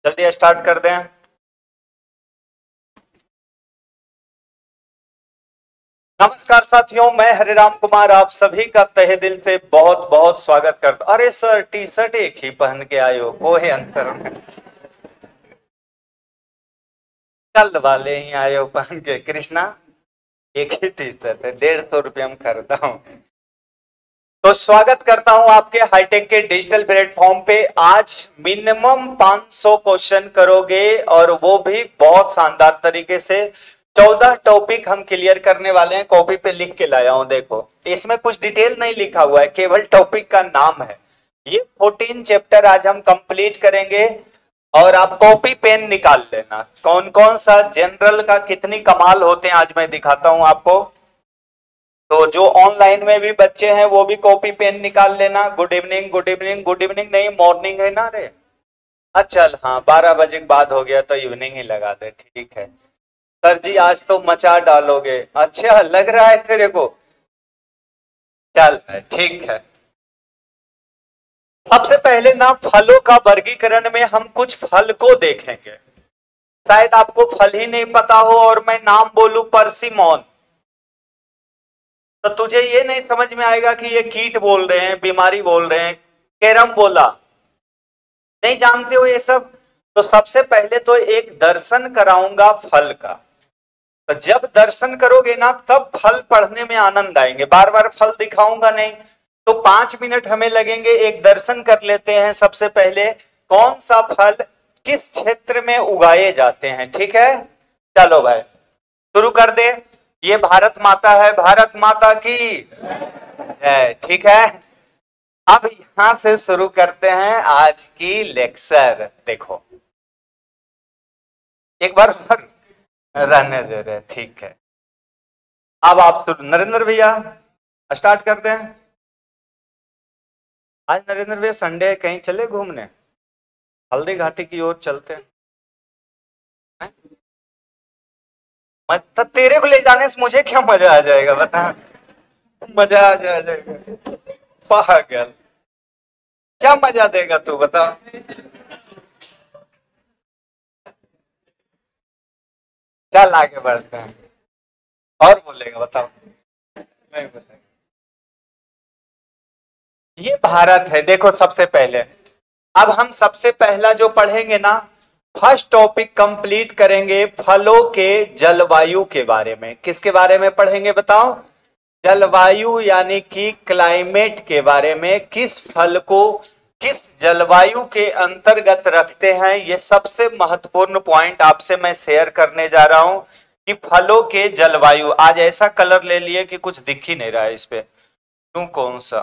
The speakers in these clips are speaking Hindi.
जल्दी स्टार्ट कर दें। नमस्कार साथियों, मैं हरिराम कुमार आप सभी का तहे दिल से बहुत बहुत स्वागत करता। अरे सर, टी शर्ट एक ही पहन के आए हो, कोई अंतर नहीं। कल वाले ही आए हो पहन के। कृष्णा, एक ही टी शर्ट है, 150 रुपये में खरीदा हूं। तो स्वागत करता हूं आपके हाईटेक के डिजिटल प्लेटफॉर्म पे। आज मिनिमम 500 क्वेश्चन करोगे और वो भी बहुत शानदार तरीके से। 14 टॉपिक हम क्लियर करने वाले हैं। कॉपी पे लिख के लाया हूं, देखो इसमें कुछ डिटेल नहीं लिखा हुआ है, केवल टॉपिक का नाम है। ये 14 चैप्टर आज हम कंप्लीट करेंगे और आप कॉपी पेन निकाल लेना। कौन कौन सा जनरल का कितनी कमाल होते हैं आज मैं दिखाता हूं आपको। तो जो ऑनलाइन में भी बच्चे हैं वो भी कॉपी पेन निकाल लेना। Good evening, good evening, good evening नहीं, मॉर्निंग है ना रे। अच्छा हाँ, 12 बजे के बाद हो गया तो इवनिंग ही लगा दे, ठीक है। सर जी आज तो मचा डालोगे, अच्छा लग रहा है तेरे को, चल ठीक है। सबसे पहले ना फलों का वर्गीकरण में हम कुछ फल को देखेंगे। शायद आपको फल ही नहीं पता हो और मैं नाम बोलूं परसिमोन, तो तुझे ये नहीं समझ में आएगा कि ये कीट बोल रहे हैं, बीमारी बोल रहे हैं, कैरम बोला, नहीं जानते हो ये सब। तो सबसे पहले तो एक दर्शन कराऊंगा फल का। तो जब दर्शन करोगे ना तब फल पढ़ने में आनंद आएंगे। बार बार फल दिखाऊंगा नहीं, तो 5 मिनट हमें लगेंगे। एक दर्शन कर लेते हैं। सबसे पहले कौन सा फल किस क्षेत्र में उगाए जाते हैं, ठीक है। चलो भाई शुरू कर दे। ये भारत माता है, भारत माता की जय, ठीक है। अब यहां से शुरू करते हैं आज की लेक्चर। देखो एक बार रहने दे रहे, ठीक है। अब आप नरेंद्र भैया स्टार्ट करते हैं। आज नरेंद्र भैया संडे कहीं चले घूमने, हल्दी घाटी की ओर चलते हैं। तो तेरे को ले जाने से मुझे क्या मजा आ जाएगा बता। मजा आ जाएगा पागल, क्या मजा देगा तू बता। चल आगे बढ़ते हैं। और बोलेगा बताओ, नहीं बोलेगा। ये भारत है, देखो सबसे पहले। अब हम सबसे पहला जो पढ़ेंगे ना, फर्स्ट टॉपिक कंप्लीट करेंगे फलों के जलवायु के बारे में। किसके बारे में पढ़ेंगे बताओ? जलवायु यानी कि क्लाइमेट के बारे में। किस फल को किस जलवायु के अंतर्गत रखते हैं, ये सबसे महत्वपूर्ण पॉइंट आपसे मैं शेयर करने जा रहा हूं कि फलों के जलवायु। आज ऐसा कलर ले लिए कि कुछ दिख ही नहीं रहा है इस पे। तू कौन सा,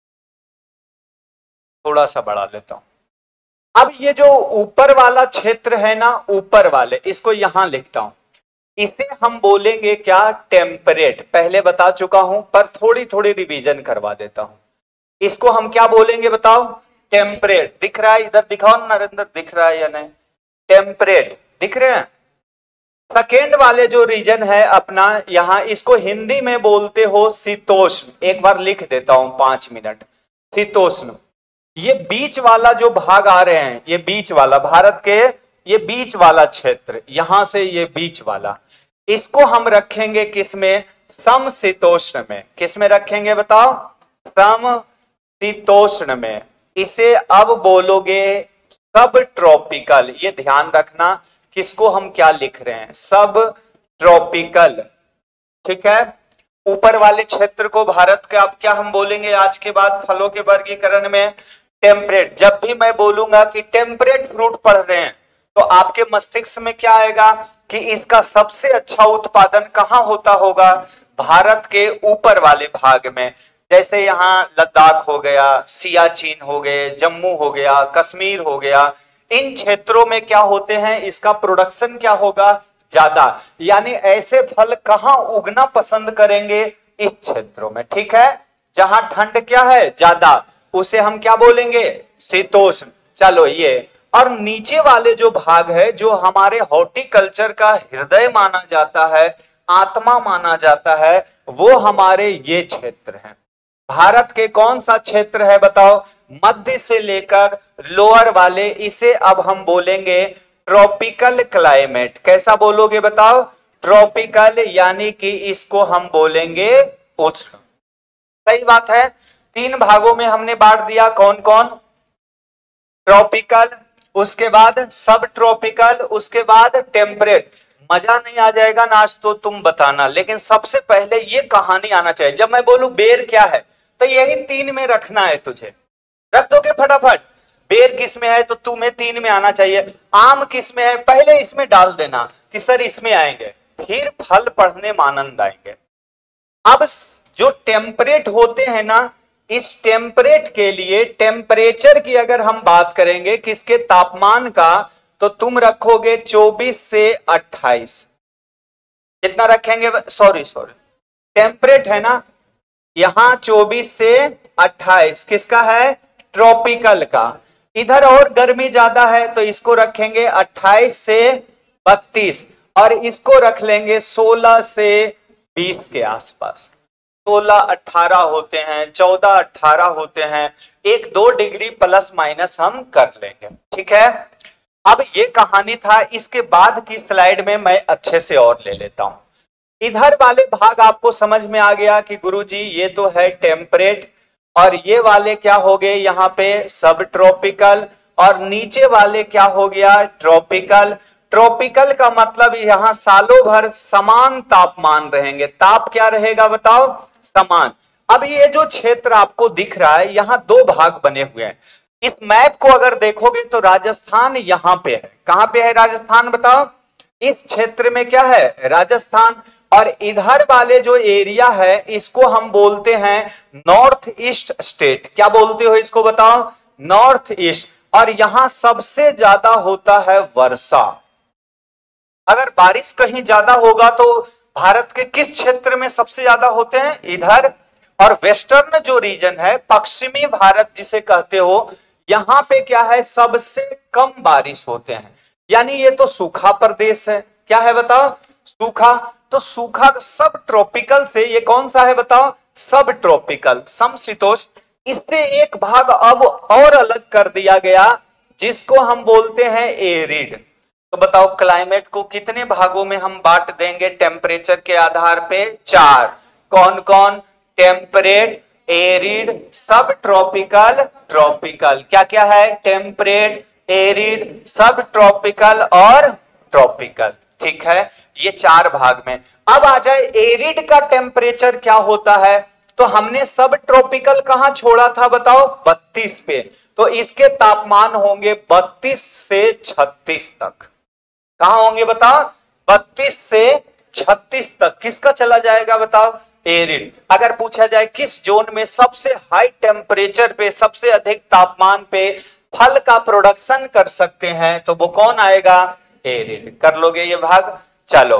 थोड़ा सा बढ़ा लेता हूं। अब ये जो ऊपर वाला क्षेत्र है ना, ऊपर वाले, इसको यहां लिखता हूं। इसे हम बोलेंगे क्या? टेम्परेट। पहले बता चुका हूं पर थोड़ी थोड़ी रिवीजन करवा देता हूं। इसको हम क्या बोलेंगे बताओ? टेम्परेट। दिख रहा है? इधर दिखाओ नरेंद्र, दिख रहा है या नहीं? टेम्परेट दिख रहे हैं। सेकेंड वाले जो रीजन है अपना, यहां इसको हिंदी में बोलते हो शीतोष्ण। एक बार लिख देता हूं 5 मिनट। शीतोष्ण। ये बीच वाला जो भाग आ रहे हैं, ये बीच वाला भारत के, ये बीच वाला क्षेत्र, यहां से ये बीच वाला, इसको हम रखेंगे किसमें? समशीतोष्ण में। किसमें रखेंगे बताओ? समशीतोष्ण में। इसे अब बोलोगे सब ट्रॉपिकल। ये ध्यान रखना किसको हम क्या लिख रहे हैं, सब ट्रॉपिकल, ठीक है। ऊपर वाले क्षेत्र को भारत के अब क्या हम बोलेंगे आज के बाद फलों के वर्गीकरण में? टेम्परेट। जब भी मैं बोलूंगा कि टेम्परेट फ्रूट पढ़ रहे हैं तो आपके मस्तिष्क में क्या आएगा कि इसका सबसे अच्छा उत्पादन कहां होता होगा? भारत के ऊपर वाले भाग में। जैसे यहाँ लद्दाख हो गया, सियाचिन हो गए, जम्मू हो गया, कश्मीर हो गया, इन क्षेत्रों में क्या होते हैं, इसका प्रोडक्शन क्या होगा? ज्यादा। यानी ऐसे फल कहां उगना पसंद करेंगे? इस क्षेत्रों में, ठीक है। जहां ठंड क्या है? ज्यादा। उसे हम क्या बोलेंगे? शीतोष्ण। चलो ये। और नीचे वाले जो भाग है, जो हमारे हॉर्टिकल्चर का हृदय माना जाता है, आत्मा माना जाता है, वो हमारे ये क्षेत्र हैं। भारत के कौन सा क्षेत्र है बताओ? मध्य से लेकर लोअर वाले, इसे अब हम बोलेंगे ट्रॉपिकल क्लाइमेट। कैसा बोलोगे बताओ? ट्रॉपिकल, यानी कि इसको हम बोलेंगे उष्ण। सही बात है। 3 भागों में हमने बांट दिया, कौन कौन? ट्रॉपिकल, उसके बाद सब ट्रॉपिकल, उसके बाद टेम्परेट। मजा नहीं आ जाएगा ना आज तो तुम बताना, लेकिन सबसे पहले ये कहानी आना चाहिए। जब मैं बोलूं बेर क्या है तो यही 3 में रखना है तुझे। रख दोगे फटाफट? बेर किस में है तो तुम्हें 3 में आना चाहिए। आम किस में है पहले इसमें डाल देना कि सर इसमें आएंगे, फिर फल पढ़ने में आनंद आएंगे। अब जो टेम्परेट होते हैं ना, इस टेम्परेट के लिए टेम्परेचर की अगर हम बात करेंगे किसके? तापमान का, तो तुम रखोगे 24 से 28। कितना रखेंगे? सॉरी टेम्परेट है ना, यहां 24 से 28 किसका है? ट्रॉपिकल का। इधर और गर्मी ज्यादा है तो इसको रखेंगे 28 से 32, और इसको रख लेंगे 16 से 20 के आसपास। 16-18 होते हैं, 14-18 होते हैं, 1-2 डिग्री प्लस माइनस हम कर लेंगे। ठीक है, अब ये कहानी था। इसके बाद की स्लाइड में मैं अच्छे से और ले लेता हूं। इधर वाले भाग आपको समझ में आ गया कि गुरुजी ये तो है टेम्परेट, और ये वाले क्या हो गए यहाँ पे? सब ट्रॉपिकल, और नीचे वाले क्या हो गया? ट्रॉपिकल। ट्रॉपिकल का मतलब यहाँ सालों भर समान तापमान रहेंगे। ताप क्या रहेगा बताओ? समान। अब ये जो क्षेत्र आपको दिख रहा है, यहाँ 2 भाग बने हुए हैं। इस मैप को अगर देखोगे तो राजस्थान यहाँ पे है। कहां पे है राजस्थान बताओ? इस क्षेत्र में क्या है? राजस्थान। और इधर वाले जो एरिया है इसको हम बोलते हैं नॉर्थ ईस्ट स्टेट। क्या बोलते हो इसको बताओ? North east. और यहां सबसे ज्यादा होता है वर्षा। अगर बारिश कहीं ज्यादा होगा तो भारत के किस क्षेत्र में सबसे ज्यादा होते हैं? इधर। और वेस्टर्न जो रीजन है, पश्चिमी भारत जिसे कहते हो, यहां पे क्या है? सबसे कम बारिश होते हैं। यानी ये तो सूखा प्रदेश है। क्या है बताओ? सूखा। तो सूखा सब ट्रॉपिकल से ये कौन सा है बताओ? सब ट्रॉपिकल, समशीतोष्ण। इससे एक भाग अब और अलग कर दिया गया जिसको हम बोलते हैं एरिड। तो बताओ क्लाइमेट को कितने भागों में हम बांट देंगे टेम्परेचर के आधार पे? 4। कौन कौन? Temperate, arid, sub tropical, tropical. क्या क्या है? टेम्परेट, एरिड, सब ट्रॉपिकल और ट्रॉपिकल। ठीक है, ये 4 भाग में। अब आ जाए एरिड का टेम्परेचर क्या होता है। तो हमने सब ट्रॉपिकल कहां छोड़ा था बताओ? 32 पे। तो इसके तापमान होंगे 32 से 36 तक। कहां होंगे बताओ? 32 से 36 तक। किसका चला जाएगा बताओ? एरिड। अगर पूछा जाए किस जोन में सबसे हाई टेम्परेचर पे, सबसे अधिक तापमान पे फल का प्रोडक्शन कर सकते हैं, तो वो कौन आएगा? एरिड। कर लोगे ये भाग? चलो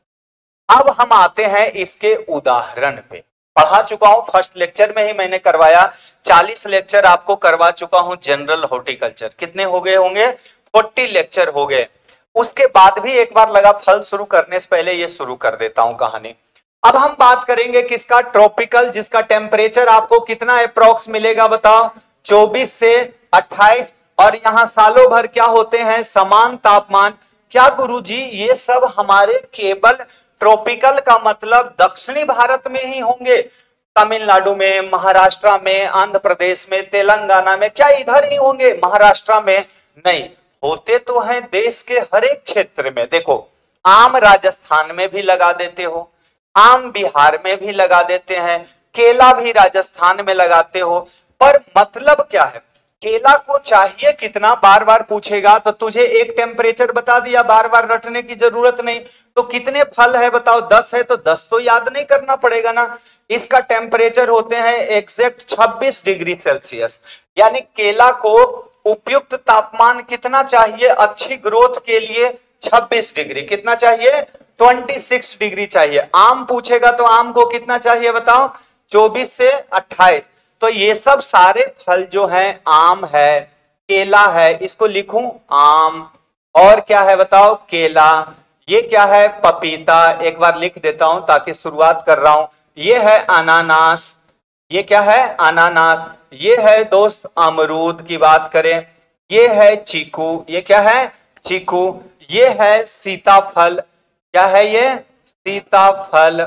अब हम आते हैं इसके उदाहरण पे। पढ़ा चुका हूं, फर्स्ट लेक्चर में ही मैंने करवाया। 40 लेक्चर आपको करवा चुका हूं जनरल हॉर्टिकल्चर। कितने हो गए होंगे? 40 लेक्चर हो गए। उसके बाद भी एक बार लगा फल शुरू करने से पहले ये शुरू कर देता हूं कहानी। अब हम बात करेंगे किसका? ट्रॉपिकल, जिसका टेम्परेचर आपको कितना अप्रॉक्स मिलेगा बताओ? 24 से 28। और यहां सालों भर क्या होते हैं? समान तापमान। क्या गुरुजी ये सब हमारे केवल ट्रॉपिकल का मतलब दक्षिणी भारत में ही होंगे? तमिलनाडु में, महाराष्ट्र में, आंध्र प्रदेश में, तेलंगाना में, क्या इधर ही होंगे? महाराष्ट्र में नहीं होते तो हैं देश के हर एक क्षेत्र में। देखो आम राजस्थान में भी लगा देते हो, आम बिहार में भी लगा देते हैं, केला भी राजस्थान में लगाते हो। पर मतलब क्या है? केला को चाहिए कितना? बार बार पूछेगा तो तुझे एक टेम्परेचर बता दिया, बार बार रटने की जरूरत नहीं। तो कितने फल है बताओ? 10 है तो 10 तो याद नहीं करना पड़ेगा ना। इसका टेम्परेचर होते हैं एग्जैक्ट 26 डिग्री सेल्सियस। यानी केला को उपयुक्त तापमान कितना चाहिए अच्छी ग्रोथ के लिए? 26 डिग्री। कितना चाहिए? 26 डिग्री चाहिए। आम पूछेगा तो आम को कितना चाहिए बताओ? 24 से 28। तो ये सब सारे फल जो हैं, आम है, केला है, इसको लिखूं आम, और क्या है बताओ? केला। ये क्या है? पपीता। एक बार लिख देता हूं ताकि शुरुआत कर रहा हूं। ये है अनानास, ये क्या है? अनानास। ये है दोस्त अमरूद की बात करें, ये है चीकू। ये क्या है? चीकू। ये है सीताफल। क्या है ये? सीताफल।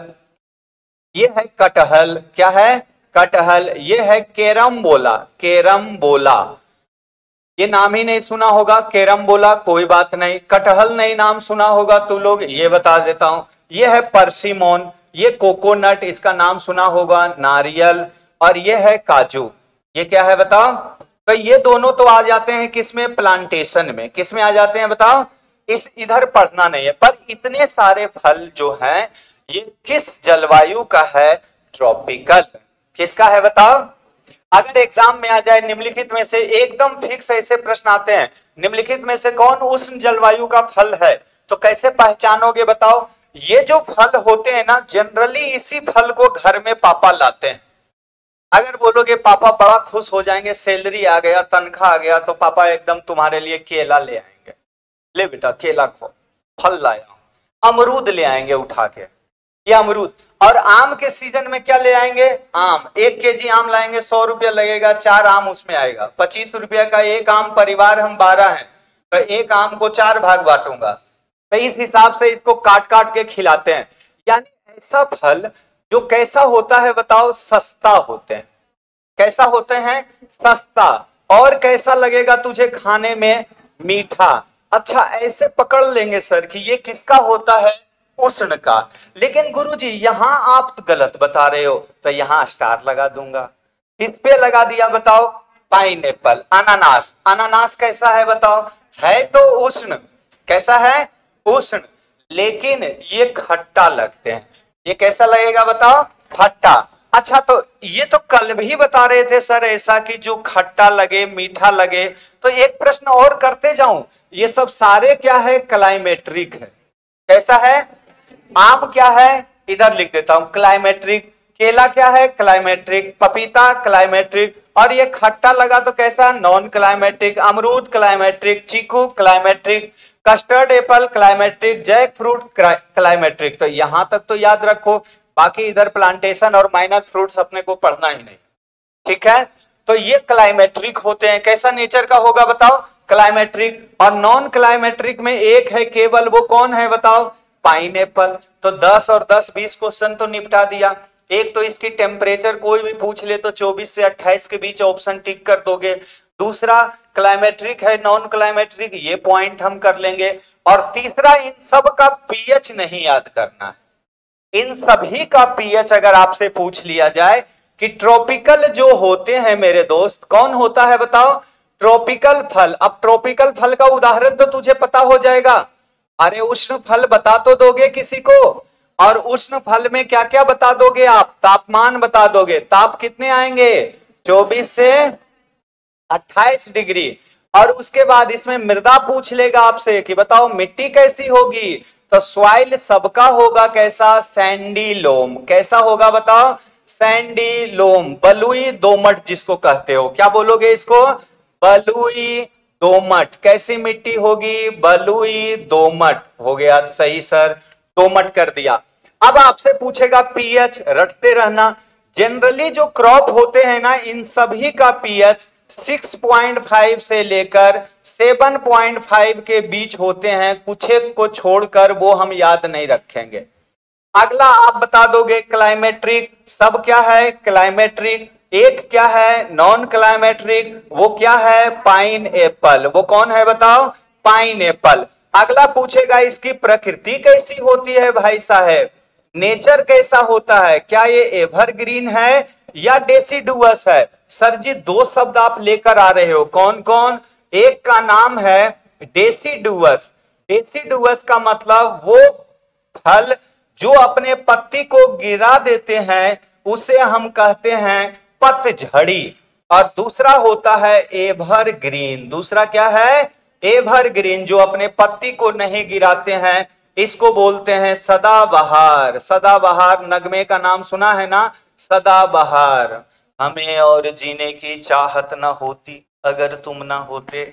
ये है कटहल। क्या है? कटहल। ये है केरम्बोला। केरम्बोला। ये नाम ही नहीं सुना होगा, केरम्बोला, कोई बात नहीं। कटहल नहीं नाम सुना होगा तू लोग, ये बता देता हूं। ये है परसिमोन। ये कोकोनट, इसका नाम सुना होगा, नारियल। और ये है काजू। ये क्या है बताओ? तो ये दोनों तो आ जाते हैं किसमें? प्लांटेशन में। किसमें आ जाते हैं बताओ? इस इधर पढ़ना नहीं है, पर इतने सारे फल जो हैं ये किस जलवायु का है? ट्रॉपिकल। किसका है बताओ? अगर एग्जाम में आ जाए निम्नलिखित में से एकदम फिक्स ऐसे प्रश्न आते हैं, निम्नलिखित में से कौन उष्ण जलवायु का फल है, तो कैसे पहचानोगे बताओ? ये जो फल होते हैं ना, जनरली इसी फल को घर में पापा लाते हैं। अगर बोलोगे पापा बड़ा खुश हो जाएंगे, सैलरी आ गया, तनख्वाह आ गया, तो पापा एकदम तुम्हारे लिए केला ले आएंगे। ले बेटा केला खो, फल लाया। अमरूद ले आएंगे उठा के, ये अमरूद। और आम के सीजन में क्या ले आएंगे? आम। 1 केजी आम लाएंगे, 100 रुपया लगेगा, 4 आम उसमें आएगा, 25 रुपया का एक आम। परिवार हम 12 हैं, तो एक आम को 4 भाग बांटूंगा, तो इस हिसाब से इसको काट काट के खिलाते हैं। यानी ऐसा फल जो कैसा होता है बताओ? सस्ता होते हैं। कैसा होते हैं? सस्ता। और कैसा लगेगा तुझे खाने में? मीठा। अच्छा, ऐसे पकड़ लेंगे सर कि ये किसका होता है? उष्ण का। लेकिन गुरुजी यहां आप गलत बता रहे हो, तो यहां स्टार लगा दूंगा। किस पे लगा दिया बताओ? पाइनएप्पल। अनानास। अनानास कैसा है बताओ? है तो उष्ण। कैसा है? उष्ण। लेकिन ये खट्टा लगते हैं। ये कैसा लगेगा बताओ? खट्टा। अच्छा, तो ये तो कल भी बता रहे थे सर ऐसा कि जो खट्टा लगे, मीठा लगे। तो एक प्रश्न और करते जाऊं, ये सब सारे क्या है? क्लाइमेट्रिक है। कैसा है? आम क्या है? इधर लिख देता हूं, क्लाइमेट्रिक। केला क्या है? क्लाइमेट्रिक। पपीता क्लाइमेट्रिक। और ये खट्टा लगा तो कैसा? Non climacteric. अमरूद क्लाइमेट्रिक। चीकू climacteric. Custard apple climacteric. Jackfruit climacteric. तो यहां तक तो याद रखो, बाकी इधर प्लांटेशन और माइनर फ्रूट्स अपने को पढ़ना ही नहीं। ठीक है, तो ये क्लाइमेट्रिक होते हैं। कैसा नेचर का होगा बताओ? क्लाइमेट्रिक। और नॉन क्लाइमेट्रिक में एक है केवल, वो कौन है बताओ? पाइनएप्पल। तो 10 और 10 20 क्वेश्चन तो निपटा दिया। एक तो इसकी टेम्परेचर कोई भी पूछ ले तो 24 से 28 के बीच ऑप्शन टिक कर दोगे। दूसरा क्लाइमेट्रिक है, नॉन क्लाइमेट्रिक, ये पॉइंट हम कर लेंगे। और तीसरा, इन सब का पीएच नहीं याद करना है। इन सभी का पीएच अगर आपसे पूछ लिया जाए कि ट्रॉपिकल जो होते हैं मेरे दोस्त, कौन होता है बताओ? ट्रॉपिकल फल। अब ट्रॉपिकल फल का उदाहरण तो तुझे पता हो जाएगा। अरे उष्ण फल बता तो दोगे किसी को? और उष्ण फल में क्या क्या बता दोगे आप? तापमान बता दोगे। ताप कितने आएंगे? 24 से 28 डिग्री। और उसके बाद इसमें मृदा पूछ लेगा आपसे कि बताओ मिट्टी कैसी होगी? तो सॉइल सबका होगा कैसा? Sandy loam. कैसा होगा बताओ? Sandy loam. बलुई दोमट जिसको कहते हो, क्या बोलोगे इसको? बलुई दोमट। कैसी मिट्टी होगी? बलुई दोमट। हो गया सही सर, दोमट कर दिया। अब आपसे पूछेगा पीएच, रटते रहना। जनरली जो क्रॉप होते हैं ना, इन सभी का पीएच 6.5 से लेकर 7.5 के बीच होते हैं। कुछ एक को छोड़कर वो हम याद नहीं रखेंगे। अगला आप बता दोगे क्लाइमेट्रिक। सब क्या है? क्लाइमेट्रिक। एक क्या है? Non climacteric. वो क्या है? Pineapple. वो कौन है बताओ? Pineapple. अगला पूछेगा इसकी प्रकृति कैसी होती है भाई साहब? नेचर कैसा होता है? क्या ये एवरग्रीन है या डेसिडुअस है? सर जी 2 शब्द आप लेकर आ रहे हो, कौन कौन? एक का नाम है डेसिडुअस। डेसिडुअस का मतलब वो फल जो अपने पत्ती को गिरा देते हैं उसे हम कहते हैं पतझड़ी। और दूसरा होता है एवरग्रीन। दूसरा क्या है? एवरग्रीन, जो अपने पत्ती को नहीं गिराते हैं, इसको बोलते हैं सदाबहार। सदाबहार नगमे का नाम सुना है ना? सदाबहार। हमें और जीने की चाहत न होती अगर तुम ना होते।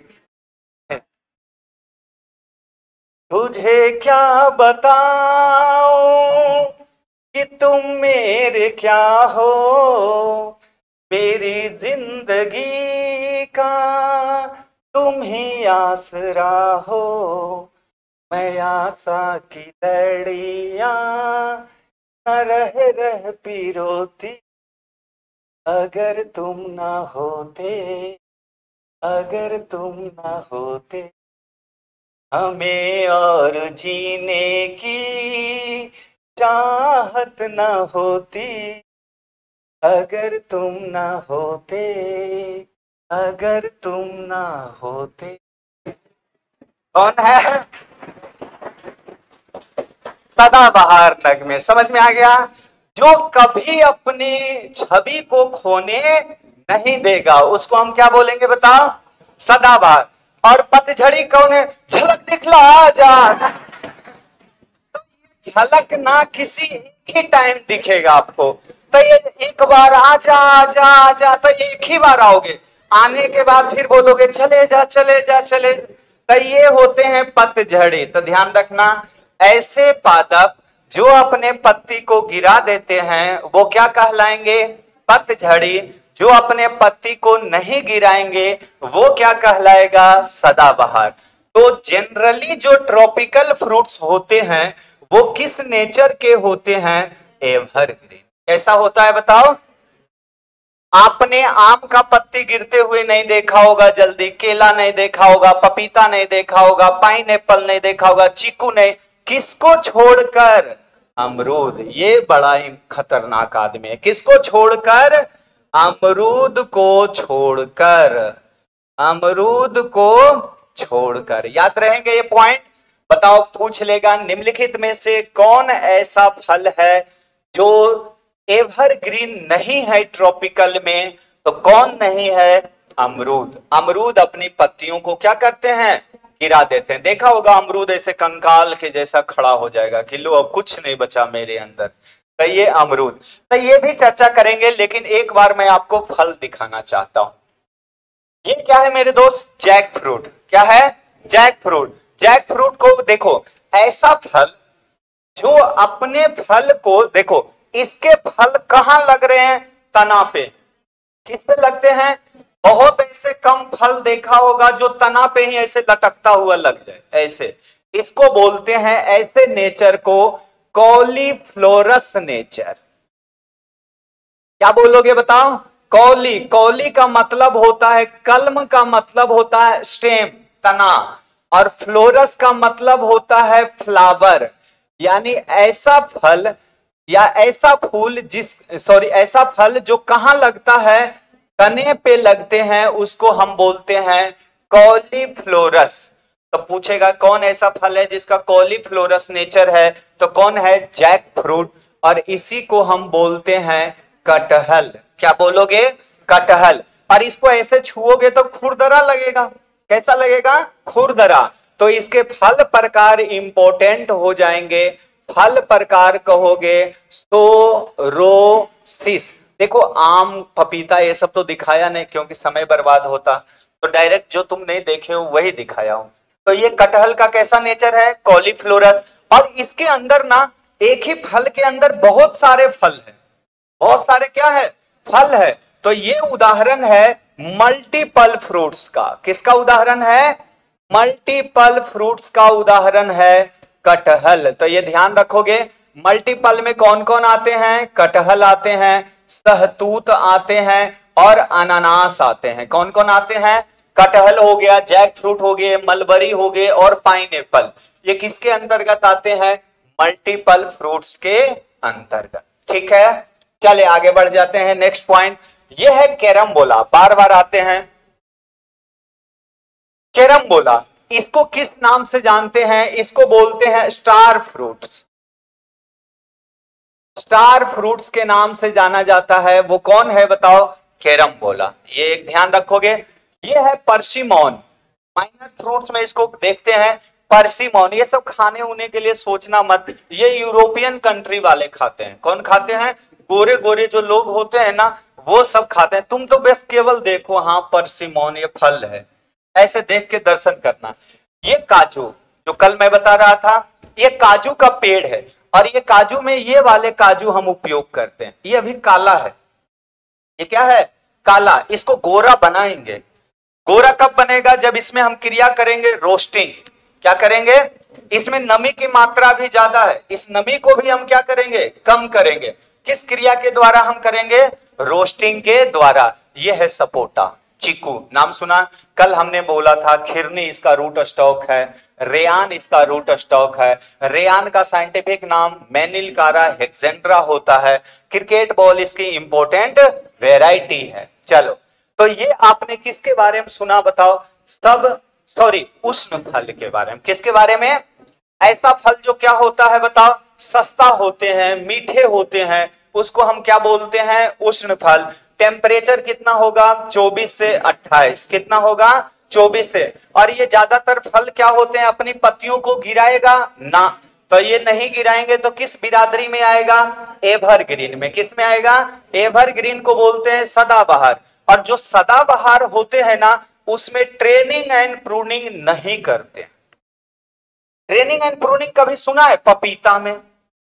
तुझे क्या बताऊं कि तुम मेरे क्या हो, मेरी जिंदगी का तुम ही आसरा हो, मैं आशा की लड़ियां न रह पिरोती, अगर तुम ना होते, अगर तुम ना होते, हमें और जीने की चाहत ना होती, अगर तुम ना होते, अगर तुम ना होते। कौन है? सदाबहार नगमे। समझ में आ गया? जो कभी अपनी छवि को खोने नहीं देगा उसको हम क्या बोलेंगे बताओ? सदाबहार। और पतझड़ी कौन है? झलक दिखला जा। झलक ना किसी ही टाइम दिखेगा आपको, तो ये एक बार आजा आजा आजा, तो एक ही बार आओगे, आने के बाद फिर बोलोगे चले जा चले जा चले। तो ये होते हैं पतझड़ी। तो ध्यान रखना, ऐसे पादप जो अपने पत्ती को गिरा देते हैं वो क्या कहलाएंगे? पतझड़ी। जो अपने पत्ती को नहीं गिराएंगे वो क्या कहलाएगा? सदाबहार। तो जनरली जो ट्रॉपिकल फ्रूट्स होते हैं वो किस नेचर के होते हैं? एवरग्रीन। कैसा होता है बताओ? आपने आम का पत्ती गिरते हुए नहीं देखा होगा जल्दी, केला नहीं देखा होगा, पपीता नहीं देखा होगा, पाइनएप्पल नहीं देखा होगा, चीकू नहीं, किसको छोड़कर? अमरूद। ये बड़ा ही खतरनाक आदमी है। किसको छोड़कर? अमरूद को छोड़कर, अमरूद को छोड़कर। याद रहेंगे ये पॉइंट? बताओ, पूछ लेगा निम्नलिखित में से कौन ऐसा फल है जो एवरग्रीन नहीं है ट्रॉपिकल में? तो कौन नहीं है? अमरूद। अमरूद अपनी पत्तियों को क्या करते हैं? गिरा देते हैं। देखा होगा अमरूद ऐसे कंकाल के जैसा खड़ा हो जाएगा कि लो अब कुछ नहीं बचा मेरे अंदर। तो ये अमरूद। तो ये भी चर्चा करेंगे, लेकिन एक बार मैं आपको फल दिखाना चाहता हूं। ये क्या है मेरे दोस्त? Jackfruit. क्या है? Jack fruit. जैक फ्रूट को देखो, ऐसा फल जो अपने फल को देखो, इसके फल कहां लग रहे हैं? तना पे। किस पे लगते हैं? बहुत ऐसे कम फल देखा होगा जो तना पे ही ऐसे लटकता हुआ लग जाए, ऐसे। इसको बोलते हैं, ऐसे नेचर को कॉलीफ्लोरस नेचर। क्या बोलोगे बताओ? कौली। कौली का मतलब होता है, कलम का मतलब होता है स्टेम, तना, और फ्लोरस का मतलब होता है फ्लावर। यानी ऐसा फल या ऐसा फूल ऐसा फल जो कहां लगता है? तने पे लगते हैं, उसको हम बोलते हैं कॉलीफ्लोरस। तो पूछेगा कौन ऐसा फल है जिसका कॉलीफ्लोरस नेचर है? तो कौन है? Jackfruit. और इसी को हम बोलते हैं कटहल। क्या बोलोगे? कटहल। और इसको ऐसे छुओगे तो खुरदरा लगेगा। कैसा लगेगा? खुरदरा। तो इसके फल प्रकार इंपॉर्टेंट हो जाएंगे। फल प्रकार कहोगे सोरोसिस। देखो आम, पपीता ये सब तो दिखाया नहीं क्योंकि समय बर्बाद होता, तो डायरेक्ट जो तुम नहीं देखे हो वही दिखाया हूं। तो ये कटहल का कैसा नेचर है? कॉलीफ्लोरस। और इसके अंदर ना, एक ही फल के अंदर बहुत सारे फल हैं। बहुत सारे क्या है? फल है। तो ये उदाहरण है मल्टीपल फ्रूट्स का। किसका उदाहरण है? मल्टीपल फ्रूट्स का उदाहरण है कटहल। तो ये ध्यान रखोगे, मल्टीपल में कौन कौन आते हैं? कटहल आते हैं, सहतूत आते हैं और अनानास आते हैं। कौन कौन आते हैं? कटहल हो गया, जैक फ्रूट हो गए, मलबरी हो गए और पाइनएप्पल। ये किसके अंतर्गत आते हैं? मल्टीपल फ्रूट्स के अंतर्गत। ठीक है, चले आगे बढ़ जाते हैं। नेक्स्ट पॉइंट ये है कैरम्बोला। बार बार आते हैं कैरम्बोला। इसको किस नाम से जानते हैं? इसको बोलते हैं स्टार फ्रूट्स। स्टार फ्रूट्स के नाम से जाना जाता है। वो कौन है बताओ? कैरम्बोला। ये एक ध्यान रखोगे। ये है परसिमोन। माइनर फ्रूट्स में इसको देखते हैं परसिमोन। ये सब खाने उने के लिए सोचना मत, ये यूरोपियन कंट्री वाले खाते हैं। कौन खाते हैं? गोरे गोरे जो लोग होते हैं ना, वो सब खाते हैं। तुम तो बस केवल देखो, हाँ परसिमोन ये फल है, ऐसे देख के दर्शन करना। ये काजू जो कल मैं बता रहा था, ये काजू का पेड़ है। और ये काजू में ये वाले काजू हम उपयोग करते हैं। ये अभी काला है। ये क्या है? काला, इसको गोरा बनाएंगे। गोरा कब बनेगा? जब इसमें हम क्रिया करेंगे रोस्टिंग। क्या करेंगे? इसमें नमी की मात्रा भी ज्यादा है, इस नमी को भी हम क्या करेंगे? कम करेंगे। किस क्रिया के द्वारा हम करेंगे? रोस्टिंग के द्वारा। यह है सपोटा। चीकू नाम सुना? कल हमने बोला था खिरनी इसका रूट स्टॉक है, रेयान इसका रूट स्टॉक है। रेयान का साइंटिफिक नाम मैनिलकारा हेक्सेंड्रा होता है। क्रिकेट बॉल इसकी इंपॉर्टेंट वेराइटी है। चलो, तो ये आपने किसके बारे में सुना बताओ? उष्ण फल के बारे में। किसके बारे में? ऐसा फल जो क्या होता है बताओ? सस्ता होते हैं, मीठे होते हैं, उसको हम क्या बोलते हैं? उष्ण फल। टेम्परेचर कितना होगा? 24 से 28। कितना होगा? 24 से। और ये ज्यादातर फल क्या होते हैं? अपनी पत्तियों को गिराएगा ना, तो ये नहीं गिराएंगे तो किस बिरादरी में आएगा? एवरग्रीन में। किस में आएगा? एवरग्रीन को बोलते हैं सदाबहार। और जो सदाबहार होते हैं ना, उसमें ट्रेनिंग एंड प्रूनिंग नहीं करते। ट्रेनिंग एंड प्रूनिंग कभी सुना है? पपीता में,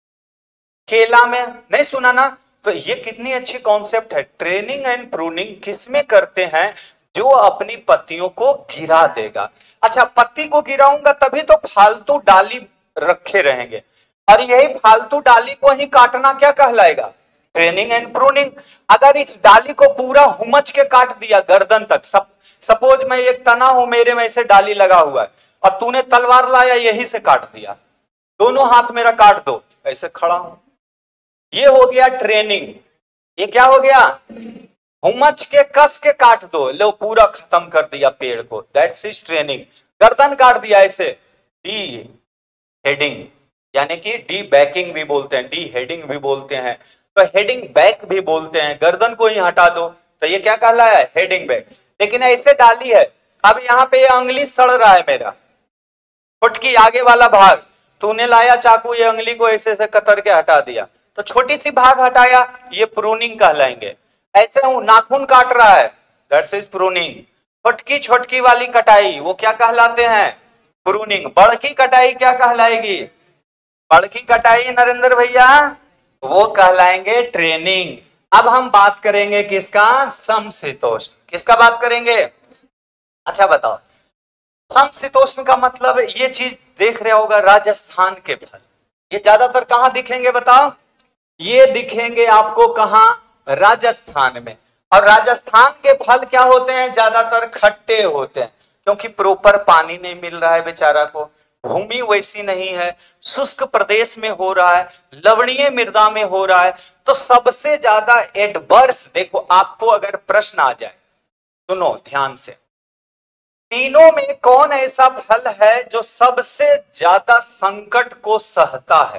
केला में नहीं सुना ना? तो ये कितनी अच्छी कॉन्सेप्ट है। ट्रेनिंग एंड प्रूनिंग किसमें करते हैं? जो अपनी पत्तियों को गिरा देगा। अच्छा, पत्ती को गिराऊंगा तभी तो फालतू डाली रखे रहेंगे, और यही फालतू डाली को ही काटना क्या कहलाएगा? Training and pruning. अगर इस डाली को पूरा हुमच के काट दिया गर्दन तक, सपोज मैं एक तना हूं, मेरे में ऐसे डाली लगा हुआ है, और तूने तलवार लाया यही से काट दिया, दोनों हाथ मेरा काट दो, ऐसे खड़ा हूं, ये हो गया ट्रेनिंग। ये क्या हो गया? हुमच के कस के काट दो, लो पूरा खत्म कर दिया पेड़ को, दैट्स इज ट्रेनिंग। गर्दन काट दिया ऐसे, डी हेडिंग, यानी कि डी बैकिंग भी बोलते हैं, डी हेडिंग भी बोलते हैं, तो हेडिंग बैक भी बोलते हैं। गर्दन को ही हटा दो तो ये क्या कहलाया है? Heading back. लेकिन ऐसे डाली है, अब यहाँ पे ये अंगुली सड़ रहा है मेरा, फुटकी आगे वाला भाग, तूने लाया चाकू, ये अंगुली को ऐसे से कतर के हटा दिया, तो छोटी सी भाग हटाया, ये प्रूनिंग कहलाएंगे। ऐसे हूं, नाखून काट रहा है, दैट्स इज प्रूनिंग। फुटकी छोटकी वाली कटाई, वो क्या कहलाते हैं? प्रूनिंग। बड़की कटाई क्या कहलाएगी? बड़की कटाई नरेंद्र भैया, वो कहलाएंगे ट्रेनिंग। अब हम बात करेंगे किसका? समशीतोष्ण। किसका बात करेंगे? अच्छा बताओ, समशीतोष्ण का मतलब ये चीज देख रहे होगा, राजस्थान के फल, ये ज्यादातर कहां दिखेंगे बताओ? ये दिखेंगे आपको कहां? राजस्थान में। और राजस्थान के फल क्या होते हैं? ज्यादातर खट्टे होते हैं, क्योंकि प्रॉपर पानी नहीं मिल रहा है बेचारा को, भूमि वैसी नहीं है, शुष्क प्रदेश में हो रहा है, लवणीय मृदा में हो रहा है। तो सबसे ज्यादा एडवर्स, देखो आपको अगर प्रश्न आ जाए, सुनो ध्यान से, तीनों में कौन ऐसा फल है जो सबसे ज्यादा संकट को सहता है?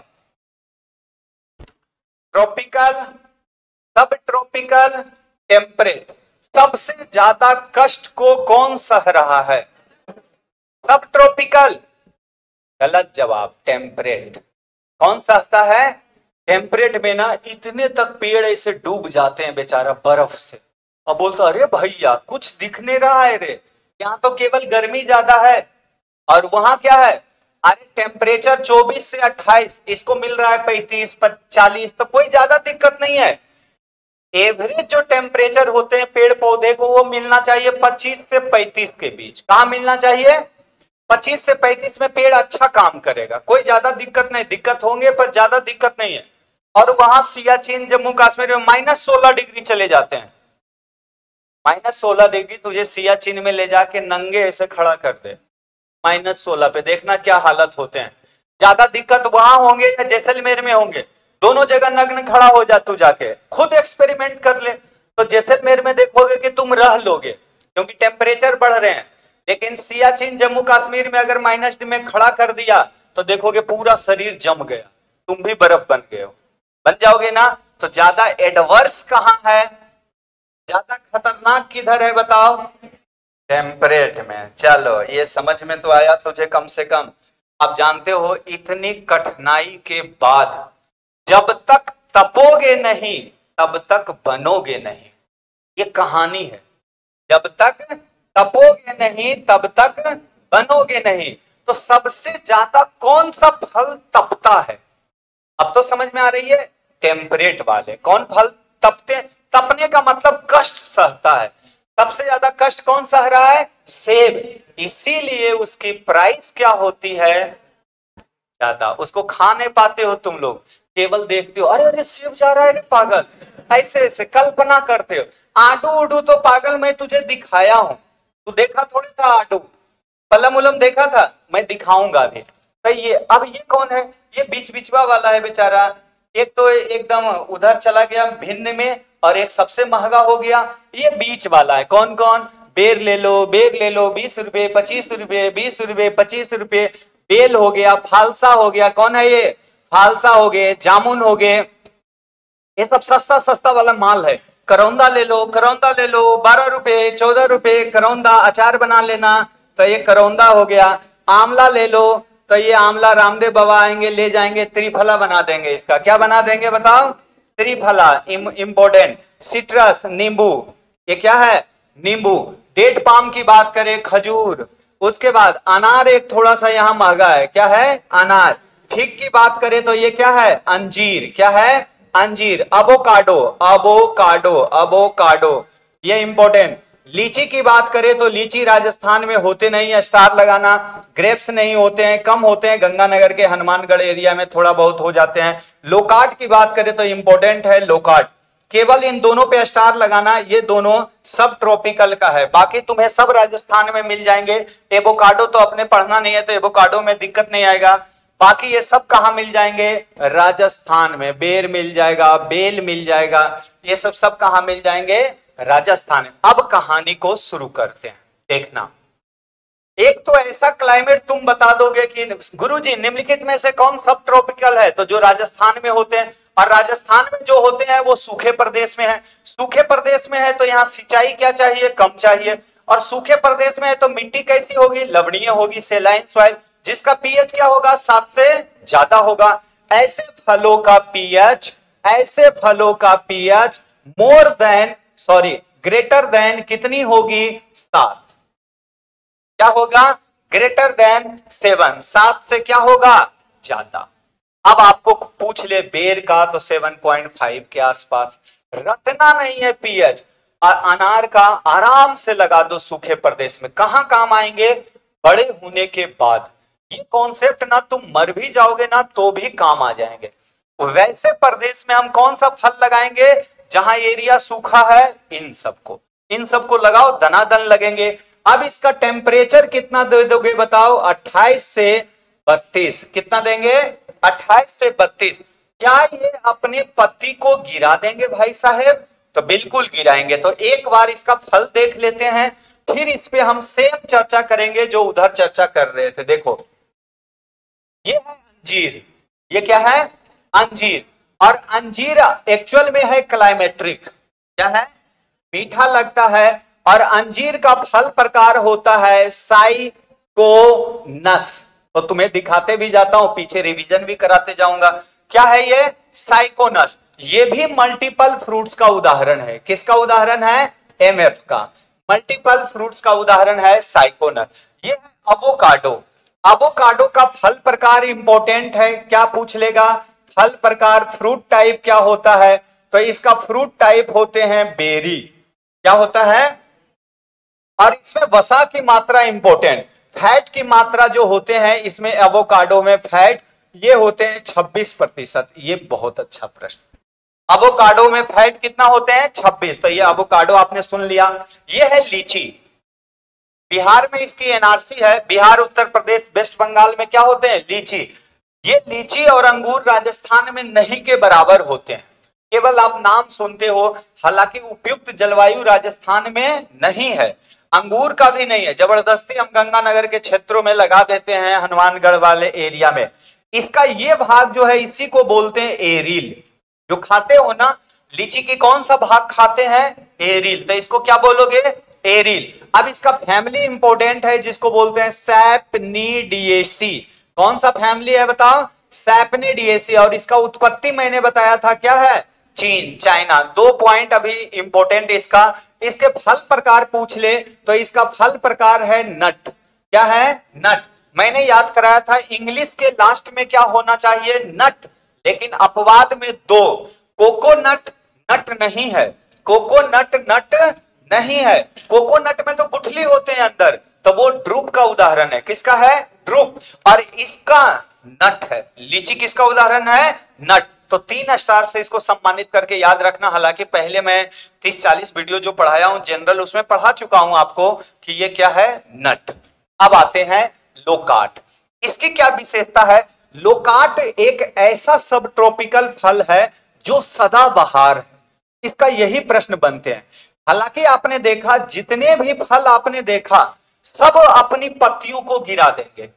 ट्रॉपिकल, सब ट्रॉपिकल, टेम्परेट। सबसे ज्यादा कष्ट को कौन सह रहा है? सब ट्रॉपिकल। गलत जवाब, टेम्परेट। कौन सहता है? टेम्परेट में ना इतने तक पेड़ ऐसे डूब जाते हैं बेचारा बर्फ से, अब बोलता अरे भैया कुछ दिख नहीं रहा है रे, यहाँ तो केवल गर्मी ज्यादा है, और वहां क्या है? अरे टेम्परेचर 24 से 28, इसको मिल रहा है 35 40, तो कोई ज्यादा दिक्कत नहीं है। एवरेज जो टेम्परेचर होते हैं पेड़ पौधे को, वो मिलना चाहिए 25 से 35 के बीच। कहां मिलना चाहिए? 25 से 35 में पेड़ अच्छा काम करेगा, कोई ज्यादा दिक्कत नहीं, दिक्कत होंगे पर ज्यादा दिक्कत नहीं है। और वहां सियाचिन जम्मू कश्मीर में -16 डिग्री चले जाते हैं, -16 डिग्री तुझे सियाचिन में ले जाके नंगे ऐसे खड़ा कर दे, -16 पे, देखना क्या हालत होते हैं। ज्यादा दिक्कत वहां होंगे या जैसलमेर में होंगे? दोनों जगह नग्न खड़ा हो जा, तू जाके खुद एक्सपेरिमेंट कर ले, तो जैसलमेर में देखोगे कि तुम रह लोगे क्योंकि टेम्परेचर बढ़ रहे हैं। लेकिन सियाचिन जम्मू कश्मीर में अगर -, में खड़ा कर दिया तो देखोगे पूरा शरीर जम गया, तुम भी बर्फ बन गए हो, बन जाओगे ना। तो ज्यादा एडवर्स कहां है? ज्यादा खतरनाक किधर है बताओ? टेम्परेट में। चलो ये समझ में तो आया तुझे कम से कम। आप जानते हो इतनी कठिनाई के बाद जब तक तपोगे नहीं तब तक बनोगे नहीं, ये कहानी है। जब तक तपोगे नहीं तब तक बनोगे नहीं। तो सबसे ज्यादा कौन सा फल तपता है? अब तो समझ में आ रही है, टेम्परेट वाले। कौन फल तपते? तपने का मतलब कष्ट सहता है। सबसे ज्यादा कष्ट कौन सह रहा है? सेब। इसीलिए उसकी प्राइस क्या होती है? ज्यादा। उसको खा नहीं पाते हो तुम लोग, केवल देखते हो, अरे अरे सेब जा रहा है रे पागल, ऐसे ऐसे कल्पना करते हो। आडू उडू तो पागल मैं तुझे दिखाया हूं, तू देखा थोड़ी था आडू, पलम उलम देखा था, मैं दिखाऊंगा अभी। तो ये अब ये कौन है? ये बीच बिचवा वाला है बेचारा। एक तो एकदम उधर चला गया भिन्न में, और एक सबसे महंगा हो गया। ये बीच वाला है। कौन कौन? बेर ले लो, बेर ले लो, 20 रुपए, 25 रुपए, 20 रुपए, 25 रुपए। बेल हो गया, फालसा हो गया। कौन है ये? फालसा हो गए, जामुन हो गए। ये सब सस्ता सस्ता वाला माल है। करौंदा ले लो, करौंदा ले लो, 12 रुपए, 14 रुपए करौंदा, अचार बना लेना, तो ये करौंदा हो गया। आंवला ले लो, तो ये आंवला रामदेव बाबा आएंगे, ले जाएंगे, त्रिफला बना देंगे। इसका क्या बना देंगे बताओ? त्रिफला। इंपॉर्टेंट। सिट्रस, नींबू, ये क्या है? नींबू। डेट पाम की बात करें, खजूर। उसके बाद अनार, एक थोड़ा सा यहां महंगा है, क्या है? अनार। फिग की बात करें तो ये क्या है? अंजीर। क्या है? अंजीर। अवोकाडो, अवोकाडो, अवोकाडो, ये इंपॉर्टेंट। लीची की बात करें तो लीची राजस्थान में होते नहीं है, स्टार लगाना। ग्रेप्स नहीं होते हैं, कम होते हैं, गंगानगर के हनुमानगढ़ एरिया में थोड़ा बहुत हो जाते हैं। लोकाट की बात करें तो इंपॉर्टेंट है लोकाट, केवल इन दोनों पे स्टार लगाना। ये दोनों सब ट्रॉपिकल का है, बाकी तुम्हें सब राजस्थान में मिल जाएंगे। एवोकाडो तो अपने पढ़ना नहीं है, तो एवोकाडो में दिक्कत नहीं आएगा। बाकी ये सब कहां मिल जाएंगे? राजस्थान में। बेर मिल जाएगा, बेल मिल जाएगा, ये सब सब कहां मिल जाएंगे? राजस्थान में। अब कहानी को शुरू करते हैं, देखना। एक तो ऐसा क्लाइमेट तुम बता दोगे कि गुरुजी निम्नलिखित में से कौन सब ट्रॉपिकल है, तो जो राजस्थान में होते हैं। और राजस्थान में जो होते हैं वो सूखे प्रदेश में है। सूखे प्रदेश में है तो यहाँ सिंचाई क्या चाहिए? कम चाहिए। और सूखे प्रदेश में है तो मिट्टी कैसी होगी? लवणीय होगी, सेलाइन सॉइल, जिसका पीएच क्या होगा? 7 से ज्यादा होगा। ऐसे फलों का पीएच, ऐसे फलों का पीएच ग्रेटर देन कितनी होगी? 7। क्या होगा? Greater than 7। 7 से क्या होगा? ज्यादा। अब आपको पूछ ले बेर का, तो 7.5 के आसपास। रटना नहीं है पीएच। अनार का आराम से लगा दो सूखे प्रदेश में, कहां काम आएंगे? बड़े होने के बाद। ये कॉन्सेप्ट ना तुम मर भी जाओगे ना तो भी काम आ जाएंगे। वैसे प्रदेश में हम कौन सा फल लगाएंगे जहां एरिया सूखा है? इन सबको लगाओ, दनादन लगेंगे। अब इसका टेम्परेचर कितना दे दोगे बताओ? 28 से 32। कितना देंगे? 28 से 32। क्या ये अपने पत्ती को गिरा देंगे भाई साहेब? तो बिल्कुल गिराएंगे। तो एक बार इसका फल देख लेते हैं, फिर इस पे हम सेम चर्चा करेंगे जो उधर चर्चा कर रहे थे। देखो, ये है अंजीर। ये क्या है? अंजीर। और अंजीर एक्चुअल में है क्लाइमेट्रिक। क्या है? मीठा लगता है। और अंजीर का फल प्रकार होता है साइकोनस। तो तुम्हें दिखाते भी जाता हूं, पीछे रिवीजन भी कराते जाऊंगा। क्या है ये? साइकोनस। ये भी मल्टीपल फ्रूट्स का उदाहरण है। किसका उदाहरण है? एमएफ का। मल्टीपल फ्रूट्स का उदाहरण है साइकोनस। ये है अवोकाडो। अवोकाडो का फल प्रकार इंपॉर्टेंट है, क्या पूछ लेगा? फल प्रकार, फ्रूट टाइप क्या होता है? तो इसका फ्रूट टाइप होते हैं बेरी। क्या होता है? और इसमें वसा की मात्रा इंपॉर्टेंट, फैट की मात्रा जो होते हैं इसमें एवोकाडो में फैट ये होते हैं 26%। ये बहुत अच्छा प्रश्न। एवोकाडो में फैट कितना होते हैं? 26। तो ये एवोकाडो आपने सुन लिया। ये है लीची। बिहार में इसकी एनआरसी है। बिहार, उत्तर प्रदेश, वेस्ट बंगाल में क्या होते हैं? लीची। ये लीची और अंगूर राजस्थान में नहीं के बराबर होते हैं, केवल आप नाम सुनते हो। हालांकि उपयुक्त जलवायु राजस्थान में नहीं है, अंगूर का भी नहीं है। जबरदस्ती हम गंगानगर के क्षेत्रों में लगा देते हैं, हनुमानगढ़ वाले एरिया में। इसका ये भाग जो है इसी को बोलते हैं एरिल। जो खाते हो ना लीची की, कौन सा भाग खाते हैं? एरिल। तो इसको क्या बोलोगे? एरिल। अब इसका फैमिली इंपॉर्टेंट है जिसको बोलते हैं सैपनीडिएसी। कौन सा फैमिली है बताओ? सैपनीडिएसी। और इसका उत्पत्ति मैंने बताया था क्या है? चीन, चाइना। 2 पॉइंट अभी इंपॉर्टेंट इसका। इसके फल प्रकार पूछ ले तो इसका फल प्रकार है नट। क्या है? नट। मैंने याद कराया था इंग्लिश के लास्ट में क्या होना चाहिए? नट। लेकिन अपवाद में 2, कोकोनट नट नहीं है, कोकोनट नट नहीं है, कोकोनट में तो गुठली होते हैं अंदर, तो वो ड्रूप का उदाहरण है। किसका है? ड्रूप। और इसका नट है। लीची किसका उदाहरण है? नट। तो 3 स्टार से इसको सम्मानित करके याद रखना। हालांकि पहले मैं 30-40 वीडियो जो पढ़ाया हूं जनरल, उसमें पढ़ा चुका हूं आपको कि ये क्या है, नट। अब आते हैं लोकाट। इसकी क्या विशेषता है? लोकाट एक ऐसा सब ट्रॉपिकल फल है जो सदाबहार है। इसका यही प्रश्न बनते हैं। हालांकि आपने देखा जितने भी फल आपने देखा सब अपनी पत्तियों को गिरा देंगे।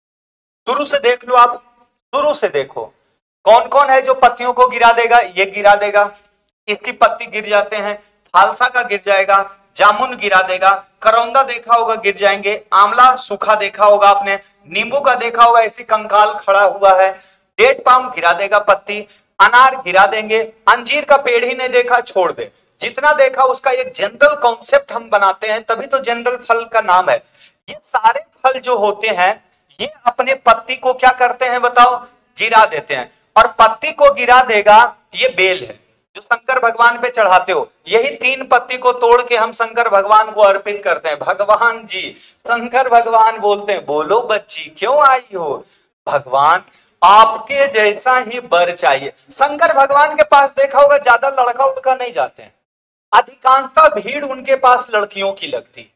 शुरू से देख लो, आप शुरू से देखो कौन कौन है जो पत्तियों को गिरा देगा। ये गिरा देगा, इसकी पत्ती गिर जाते हैं, फालसा का गिर जाएगा, जामुन गिरा देगा, करौंदा देखा होगा गिर जाएंगे, आंवला सूखा देखा होगा आपने, नींबू का देखा होगा ऐसी कंकाल खड़ा हुआ है, डेट पाम गिरा देगा पत्ती, अनार गिरा देंगे, अंजीर का पेड़ ही नहीं देखा छोड़ दे। जितना देखा उसका एक जनरल कॉन्सेप्ट हम बनाते हैं, तभी तो जनरल फल का नाम है। ये सारे फल जो होते हैं ये अपने पत्ती को क्या करते हैं बताओ? गिरा देते हैं। और पत्ती को गिरा देगा, ये बेल है जो शंकर भगवान पे चढ़ाते हो। यही 3 पत्ती को तोड़ के हम शंकर भगवान को अर्पित करते हैं। भगवान जी, शंकर भगवान बोलते हैं, बोलो बच्ची क्यों आई हो? भगवान आपके जैसा ही वर चाहिए। शंकर भगवान के पास देखा होगा ज्यादा लड़का उड़का नहीं जाते हैं, अधिकांशतः भीड़ उनके पास लड़कियों की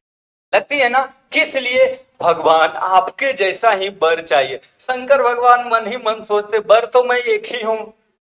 लगती है ना। किस लिए? भगवान आपके जैसा ही वर चाहिए। शंकर भगवान मन ही मन सोचते, वर तो मैं एक ही हूं,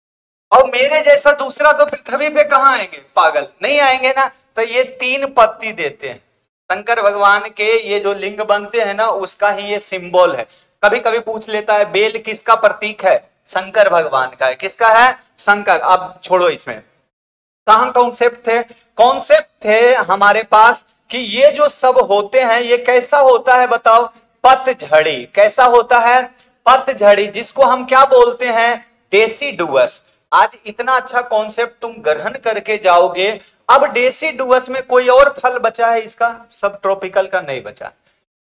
और मेरे जैसा दूसरा तो पृथ्वी पे कहां आएंगे? पागल नहीं आएंगे ना। तो ये 3 पत्ती देते हैं शंकर भगवान के। ये जो लिंग बनते हैं ना उसका ही ये सिंबल है। कभी कभी पूछ लेता है बेल किसका प्रतीक है? शंकर भगवान का है। किसका है? शंकर। अब छोड़ो, इसमें कहां कॉन्सेप्ट थे हमारे पास कि ये जो सब होते हैं ये कैसा होता है बताओ? पतझड़ी। कैसा होता है? पतझड़ी, जिसको हम क्या बोलते हैं? डेसिडुअस। आज इतना अच्छा कॉन्सेप्ट तुम ग्रहण करके जाओगे। अब डेसिडुअस में कोई और फल बचा है इसका? सब ट्रॉपिकल का नहीं बचा।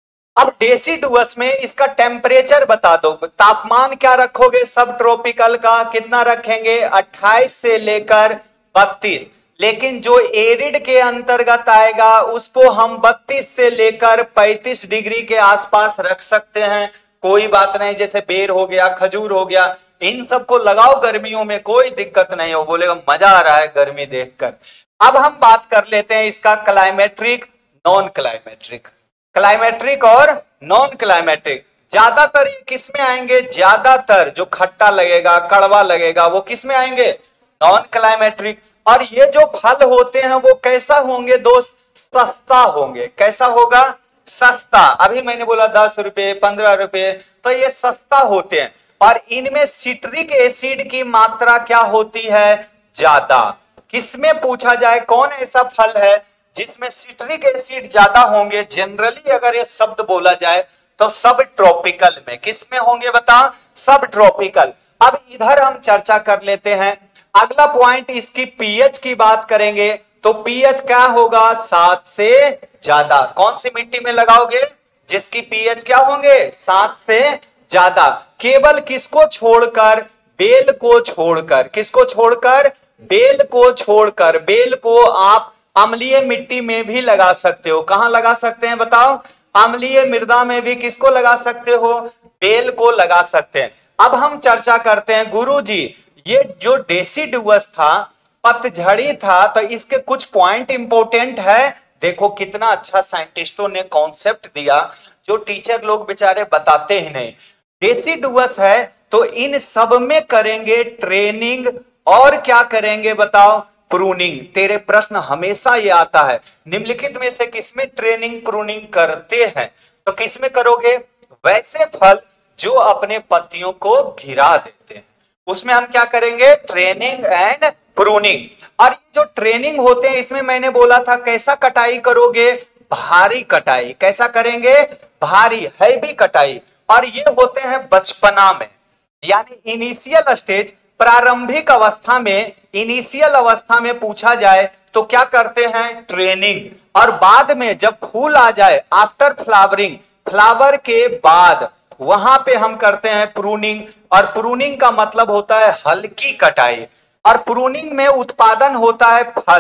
अब डेसिडुअस में इसका टेम्परेचर बता दो, तापमान क्या रखोगे? सब ट्रॉपिकल का कितना रखेंगे? 28 से लेकर 32। लेकिन जो एरिड के अंतर्गत आएगा उसको हम 32 से लेकर 35 डिग्री के आसपास रख सकते हैं। कोई बात नहीं, जैसे बेर हो गया, खजूर हो गया, इन सबको लगाओ गर्मियों में, कोई दिक्कत नहीं हो। बोलेगा मजा आ रहा है गर्मी देखकर। अब हम बात कर लेते हैं इसका क्लाइमेट्रिक, नॉन क्लाइमेट्रिक। क्लाइमेट्रिक और नॉन क्लाइमेट्रिक ज्यादातर ये किस में आएंगे? ज्यादातर जो खट्टा लगेगा, कड़वा लगेगा, वो किस में आएंगे? Non climacteric. और ये जो फल होते हैं वो कैसा होंगे दोस्त? सस्ता होंगे। कैसा होगा? सस्ता। अभी मैंने बोला 10 रुपए 15 रुपए, तो ये सस्ता होते हैं। और इनमें सिट्रिक एसिड की मात्रा क्या होती है? ज्यादा। किसमें पूछा जाए कौन ऐसा फल है जिसमें सिट्रिक एसिड ज्यादा होंगे? जनरली अगर ये शब्द बोला जाए तो सब ट्रॉपिकल में। किसमें होंगे बता? सब ट्रॉपिकल। अब इधर हम चर्चा कर लेते हैं। अगला पॉइंट इसकी पीएच की बात करेंगे तो पीएच क्या होगा? 7 से ज्यादा। कौन सी मिट्टी में लगाओगे जिसकी पीएच क्या होंगे? 7 से ज्यादा। केवल किसको छोड़कर? बेल को छोड़कर। किसको छोड़कर? बेल को छोड़कर। बेल को आप अम्लीय मिट्टी में भी लगा सकते हो। कहां लगा सकते हैं बताओ? अम्लीय मृदा में भी किसको लगा सकते हो? बेल को लगा सकते हैं। अब हम चर्चा करते हैं गुरुजी, ये जो डेसिडुअस था, पतझड़ी था, तो इसके कुछ पॉइंट इंपोर्टेंट है। देखो कितना अच्छा साइंटिस्टों ने कॉन्सेप्ट दिया जो टीचर लोग बेचारे बताते ही नहीं। डेसिडुअस है तो इन सब में करेंगे ट्रेनिंग और क्या करेंगे बताओ? प्रूनिंग। तेरे प्रश्न हमेशा ये आता है निम्नलिखित में से किसमें ट्रेनिंग प्रूनिंग करते हैं? तो किसमें करोगे? वैसे फल जो अपने पत्तियों को घिरा देते हैं उसमें हम क्या करेंगे? Training and pruning. और जो ट्रेनिंग होते हैं इसमें मैंने बोला था कैसा कटाई करोगे? भारी कटाई। कैसा करेंगे? भारी, हैवी कटाई। और ये होते हैं बचपना में, यानी इनिशियल स्टेज, प्रारंभिक अवस्था में। इनिशियल अवस्था में पूछा जाए तो क्या करते हैं? ट्रेनिंग। और बाद में जब फूल आ जाए, आफ्टर फ्लावरिंग, फ्लावर के बाद, वहां पे हम करते हैं प्रूनिंग। और प्रूनिंग का मतलब होता है हल्की कटाई। और प्रूनिंग में उत्पादन होता है फल,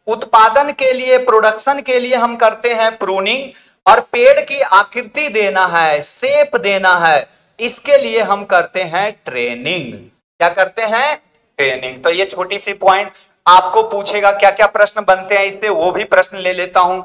उत्पादन के लिए, प्रोडक्शन के लिए हम करते हैं प्रूनिंग, और पेड़ की आकृति देना है, शेप देना है, इसके लिए हम करते हैं ट्रेनिंग। क्या करते हैं? ट्रेनिंग। तो ये छोटी सी पॉइंट आपको पूछेगा क्या क्या प्रश्न बनते हैं इससे, वो भी प्रश्न ले लेता हूं।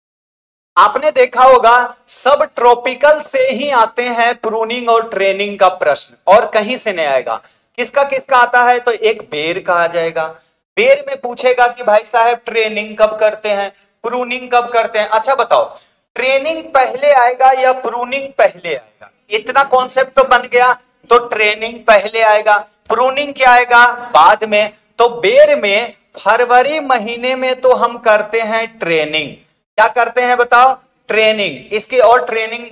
आपने देखा होगा सब ट्रॉपिकल से ही आते हैं प्रूनिंग और ट्रेनिंग का प्रश्न, और कहीं से नहीं आएगा। किसका किसका आता है? तो एक बेर का आ जाएगा। बेर में पूछेगा कि भाई साहब ट्रेनिंग कब करते हैं, प्रूनिंग कब करते हैं। अच्छा बताओ, ट्रेनिंग पहले आएगा या प्रूनिंग पहले आएगा? इतना कॉन्सेप्ट तो बन गया। तो ट्रेनिंग पहले आएगा, प्रूनिंग क्या आएगा? बाद में। तो बेर में फरवरी महीने में तो हम करते हैं ट्रेनिंग। क्या करते हैं बताओ? ट्रेनिंग। इसकी और ट्रेनिंग,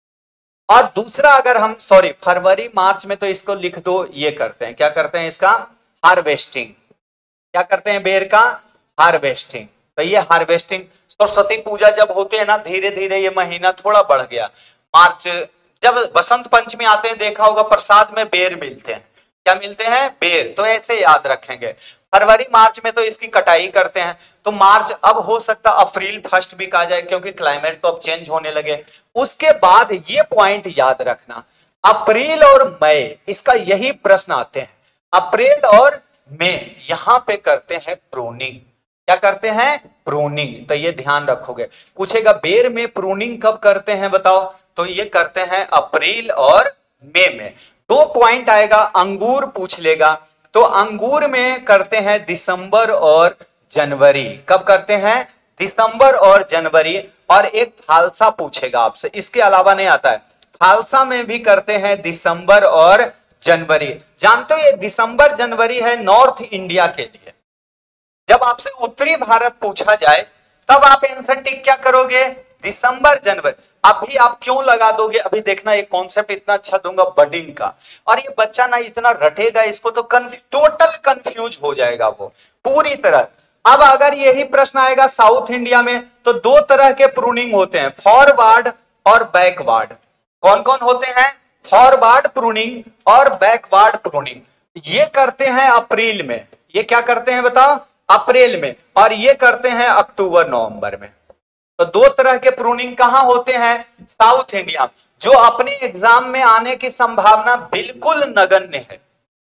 और दूसरा अगर हम फरवरी मार्च में तो इसको लिख दो, ये करते हैं, क्या करते हैं इसका? हार्वेस्टिंग। क्या करते हैं बेर का? हार्वेस्टिंग। तो ये हार्वेस्टिंग। सरस्वती पूजा जब होते हैं ना, धीरे धीरे ये महीना थोड़ा बढ़ गया। मार्च, जब बसंत पंचमी आते हैं देखा होगा प्रसाद में बेर मिलते हैं। क्या मिलते हैं? बेर। तो ऐसे याद रखेंगे। फरवरी मार्च में तो इसकी कटाई करते हैं। तो मार्च, अब हो सकता अप्रैल फर्स्ट वीक आ जाए, क्योंकि क्लाइमेट तो अब चेंज होने लगे। उसके बाद ये पॉइंट याद रखना, अप्रैल और मई, इसका यही प्रश्न आते हैं। अप्रैल और मई यहां पे करते हैं प्रूनिंग। क्या करते हैं? प्रूनिंग। तो ये ध्यान रखोगे। पूछेगा बेर में प्रूनिंग कब करते हैं बताओ? तो ये करते हैं अप्रैल और मई में। 2 पॉइंट आएगा। अंगूर पूछ लेगा, तो अंगूर में करते हैं दिसंबर और जनवरी। कब करते हैं? दिसंबर और जनवरी। और एक फालसा पूछेगा आपसे, इसके अलावा नहीं आता है। फालसा में भी करते हैं दिसंबर और जनवरी। जानते हो ये दिसंबर जनवरी है नॉर्थ इंडिया के लिए। जब आपसे उत्तरी भारत पूछा जाए तब आप आंसर टिक क्या करोगे? दिसंबर जनवरी। अभी आप क्यों लगा दोगे? अभी देखना, एक कॉन्सेप्ट इतना अच्छा दूंगा बडिंग का, और ये बच्चा ना इतना रटेगा इसको तो टोटल कंफ्यूज हो जाएगा वो पूरी तरह। अब अगर यही प्रश्न आएगा साउथ इंडिया में, तो 2 तरह के प्रूनिंग होते हैं, फॉरवर्ड और बैकवर्ड। कौन कौन होते हैं? फॉरवर्ड प्रूनिंग और बैकवर्ड प्रूनिंग। ये करते हैं अप्रैल में। ये क्या करते हैं बताओ? अप्रैल में। और ये करते हैं अक्टूबर नवंबर में। तो 2 तरह के प्रूनिंग कहां होते हैं? साउथ इंडिया, जो अपने एग्जाम में आने की संभावना बिल्कुल नगण्य है।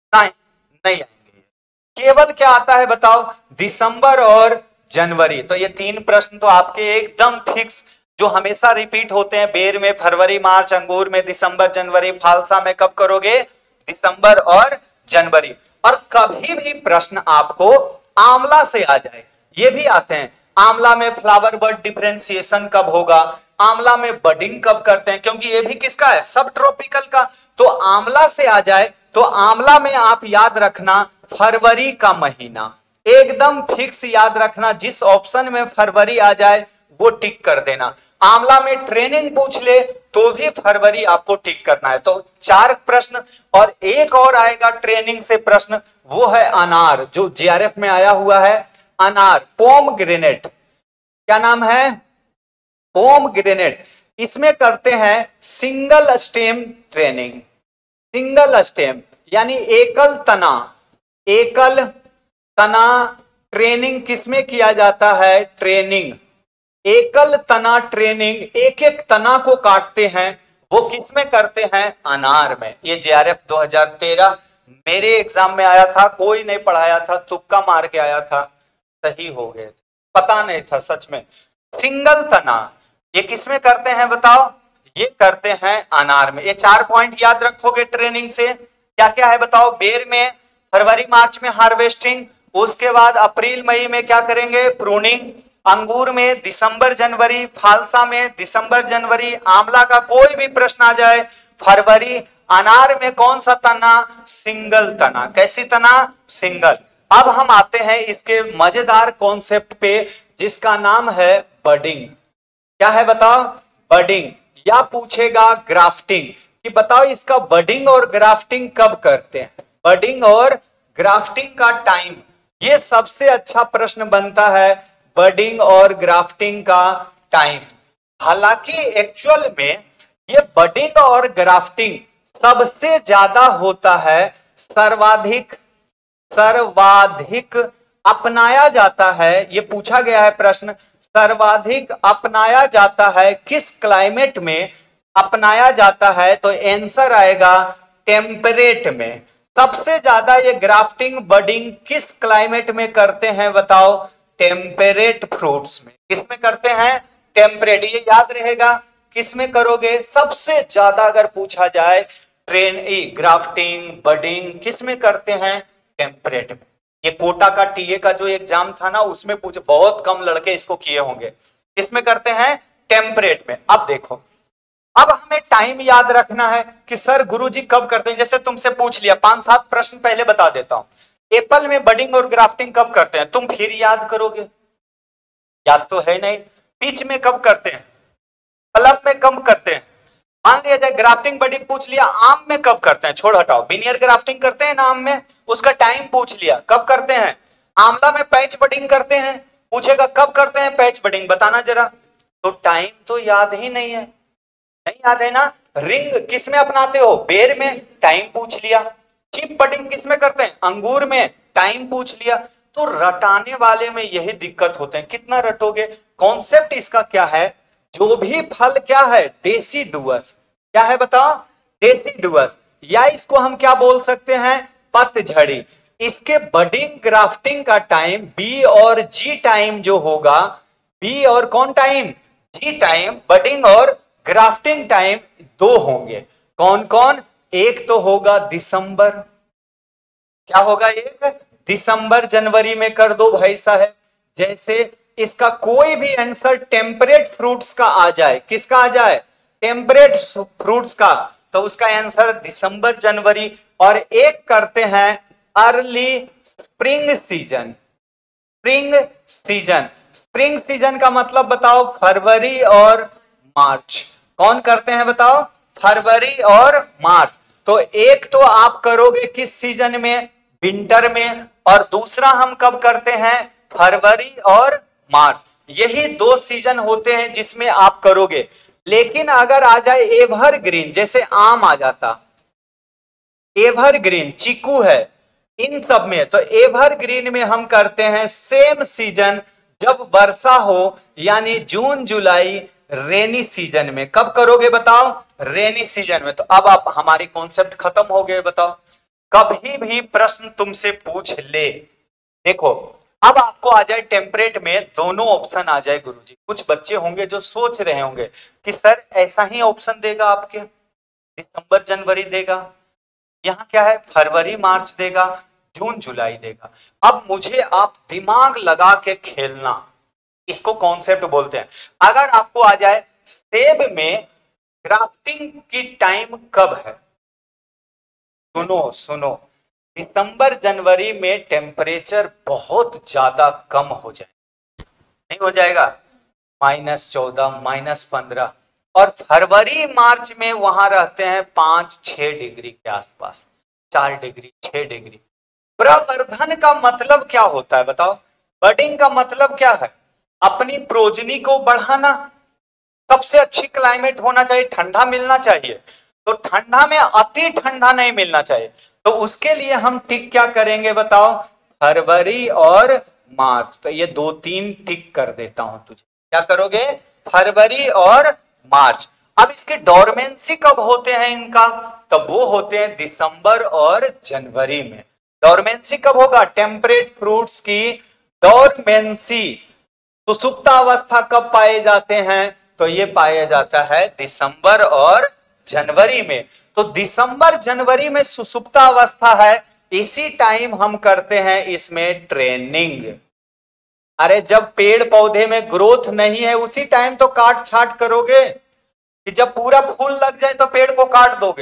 नहीं आएंगे। केवल क्या आता है बताओ? दिसंबर और जनवरी। तो ये 3 प्रश्न तो आपके एकदम फिक्स, जो हमेशा रिपीट होते हैं। बेर में फरवरी मार्च, अंगूर में दिसंबर जनवरी, फालसा में कब करोगे? दिसंबर और जनवरी। और कभी भी प्रश्न आपको आंवला से आ जाए, ये भी आते हैं। आंवला में फ्लावर बड डिफरेंशिएशन कब होगा? आंवला में बडिंग कब करते हैं? क्योंकि ये भी किसका है? सब ट्रॉपिकल का। तो आंवला से आ जाए तो आंवला में आप याद रखना फरवरी का महीना, एकदम फिक्स याद रखना। जिस ऑप्शन में फरवरी आ जाए वो टिक कर देना। आंवला में ट्रेनिंग पूछ ले तो भी फरवरी आपको टिक करना है। तो 4 प्रश्न, और एक और आएगा ट्रेनिंग से प्रश्न, वो है अनार, जो जेआरएफ में आया हुआ है। अनार, पोमग्रेनेट। क्या नाम है? पोमग्रेनेट। इसमें करते हैं single stem training. Single stem यानी एकल तना। एकल तना ट्रेनिंग किसमें किया जाता है? ट्रेनिंग, एकल तना ट्रेनिंग, एक एक तना को काटते हैं, वो किसमें करते हैं? अनार में। ये जेआरएफ 2013 मेरे एग्जाम में आया था, कोई नहीं पढ़ाया था, तुक्का मार के आया था, सही हो गए, पता नहीं था सच में। सिंगल तना ये किसमें करते हैं बताओ? ये करते हैं अनार में। ये 4 पॉइंट याद रखोगे ट्रेनिंग से। क्या क्या है बताओ? बेर में फरवरी मार्च में हार्वेस्टिंग, उसके बाद अप्रैल मई में क्या करेंगे? प्रूनिंग। अंगूर में दिसंबर जनवरी, फालसा में दिसंबर जनवरी, आंवला का कोई भी प्रश्न आ जाए फरवरी। अनार में कौन सा तना? सिंगल तना। कैसी तना? सिंगल। अब हम आते हैं इसके मजेदार कॉन्सेप्ट पे, जिसका नाम है बडिंग। क्या है बताओ? बडिंग। या पूछेगा ग्राफ्टिंग कि बताओ इसका बडिंग और ग्राफ्टिंग कब करते हैं? बडिंग और ग्राफ्टिंग का टाइम, ये सबसे अच्छा प्रश्न बनता है, बडिंग और ग्राफ्टिंग का टाइम। हालांकि एक्चुअल में ये बडिंग और ग्राफ्टिंग सबसे ज्यादा होता है सर्वाधिक अपनाया जाता है, ये पूछा गया है प्रश्न, सर्वाधिक अपनाया जाता है किस क्लाइमेट में अपनाया जाता है, तो आंसर आएगा टेम्परेट में। सबसे ज्यादा ये ग्राफ्टिंग बडिंग किस क्लाइमेट में करते हैं बताओ, टेम्परेट फ्रूट्स में। किस में करते हैं, टेम्परेट। ये याद रहेगा, किस में करोगे, सबसे ज्यादा अगर पूछा जाए ग्राफ्टिंग बडिंग किस में करते हैं, टेम्परेट में। ये कोटा का टीए का जो एग्जाम था ना, उसमें पूछे, बहुत कम लड़के इसको किए होंगे। किसमें करते हैं, टेम्परेट में। अब देखो, अब हमें टाइम याद रखना है कि सर गुरुजी कब करते हैं। जैसे तुमसे पूछ लिया, 5-7 प्रश्न पहले बता देता हूं, एप्पल में बडिंग और ग्राफ्टिंग कब करते हैं, तुम फिर याद करोगे, याद तो है नहीं। पिच में कब करते हैं, प्लम में कब करते हैं। मान लिया जाए ग्राफ्टिंग बडिंग पूछ लिया, आम में कब करते हैं, छोड़ हटाओ, विनियर ग्राफ्टिंग करते हैं ना आम में, उसका टाइम पूछ लिया कब करते हैं। आंवला में पैच बडिंग करते हैं, पूछेगा कब करते हैं पैच बडिंग, बताना जरा। तो टाइम तो याद ही नहीं है, नहीं याद है ना। रिंग किस में अपनाते हो, बेर में, टाइम पूछ लिया। चिप बडिंग किस में करते हैं, अंगूर में, टाइम पूछ लिया। तो रटाने वाले में यही दिक्कत होते हैं, कितना रटोगे। कॉन्सेप्ट इसका क्या है, जो भी फल क्या है, डेसिडुअस, क्या है बताओ, डेसिडुअस, या इसको हम क्या बोल सकते हैं, पतझड़ी। इसके बडिंग ग्राफ्टिंग का टाइम बी और जी टाइम जो होगा, बी और कौन टाइम, जी टाइम, बडिंग और ग्राफ्टिंग टाइम 2 होंगे। कौन कौन, एक तो होगा दिसंबर, क्या होगा, एक दिसंबर जनवरी में कर दो भाई साहब। जैसे इसका कोई भी आंसर टेम्परेट फ्रूट्स का आ जाए, किसका आ जाए, टेम्परेट फ्रूट्स का, तो उसका आंसर दिसंबर जनवरी। और एक करते हैं early spring season, spring season, spring season का मतलब बताओ, फरवरी और मार्च। कौन करते हैं बताओ, फरवरी और मार्च। तो एक तो आप करोगे किस सीजन में, विंटर में, और दूसरा हम कब करते हैं, फरवरी और मार्च। यही 2 सीजन होते हैं जिसमें आप करोगे। लेकिन अगर आ जाए एवरग्रीन, जैसे आम आ जाता, एवरग्रीन, चीकू है, इन सब में, तो एवरग्रीन में हम करते हैं सेम सीजन जब वर्षा हो, यानी जून जुलाई, रेनी सीजन में। कब करोगे बताओ, रेनी सीजन में। तो अब आप हमारी कॉन्सेप्ट खत्म हो गए। बताओ, कभी भी प्रश्न तुमसे पूछ ले, देखो अब आपको आ जाए टेम्परेट में, दोनों ऑप्शन आ जाए गुरुजी। कुछ बच्चे होंगे जो सोच रहे होंगे कि सर ऐसा ही ऑप्शन देगा आपके, दिसंबर जनवरी देगा, यहां क्या है, फरवरी मार्च देगा, जून जुलाई देगा। अब मुझे आप दिमाग लगा के खेलना, इसको कॉन्सेप्ट बोलते हैं। अगर आपको आ जाए सेब में ग्राफ्टिंग की टाइम कब है, सुनो सुनो, दिसंबर जनवरी में टेम्परेचर बहुत ज्यादा कम हो जाए, नहीं हो जाएगा, -14, -15, और फरवरी मार्च में वहां रहते हैं 5-6 डिग्री के आसपास, 4 डिग्री 6 डिग्री। प्रवर्धन का मतलब क्या होता है बताओ, बडिंग का मतलब क्या है, अपनी प्रोजनी को बढ़ाना। सबसे अच्छी क्लाइमेट होना चाहिए, ठंडा मिलना चाहिए, तो ठंडा में अति ठंडा नहीं मिलना चाहिए। तो उसके लिए हम टिक क्या करेंगे बताओ, फरवरी और मार्च। तो ये 2-3 टिक कर देता हूं तुझे, क्या करोगे, फरवरी और मार्च। अब इसके डोरमेंसी कब होते हैं इनका, तो वो होते हैं दिसंबर और जनवरी में। डोरमेंसी कब होगा, टेम्परेट फ्रूट्स की डोरमेंसी, सुसुप्तावस्था कब पाए जाते हैं, तो ये पाया जाता है दिसंबर और जनवरी में। तो दिसंबर जनवरी में सुसुप्तावस्था है, इसी टाइम हम करते हैं इसमें ट्रेनिंग। अरे जब पेड़ पौधे में ग्रोथ नहीं है उसी टाइम तो काट छाट करोगे, कि जब पूरा फूल लग जाए तो पेड़ को काट दोगे।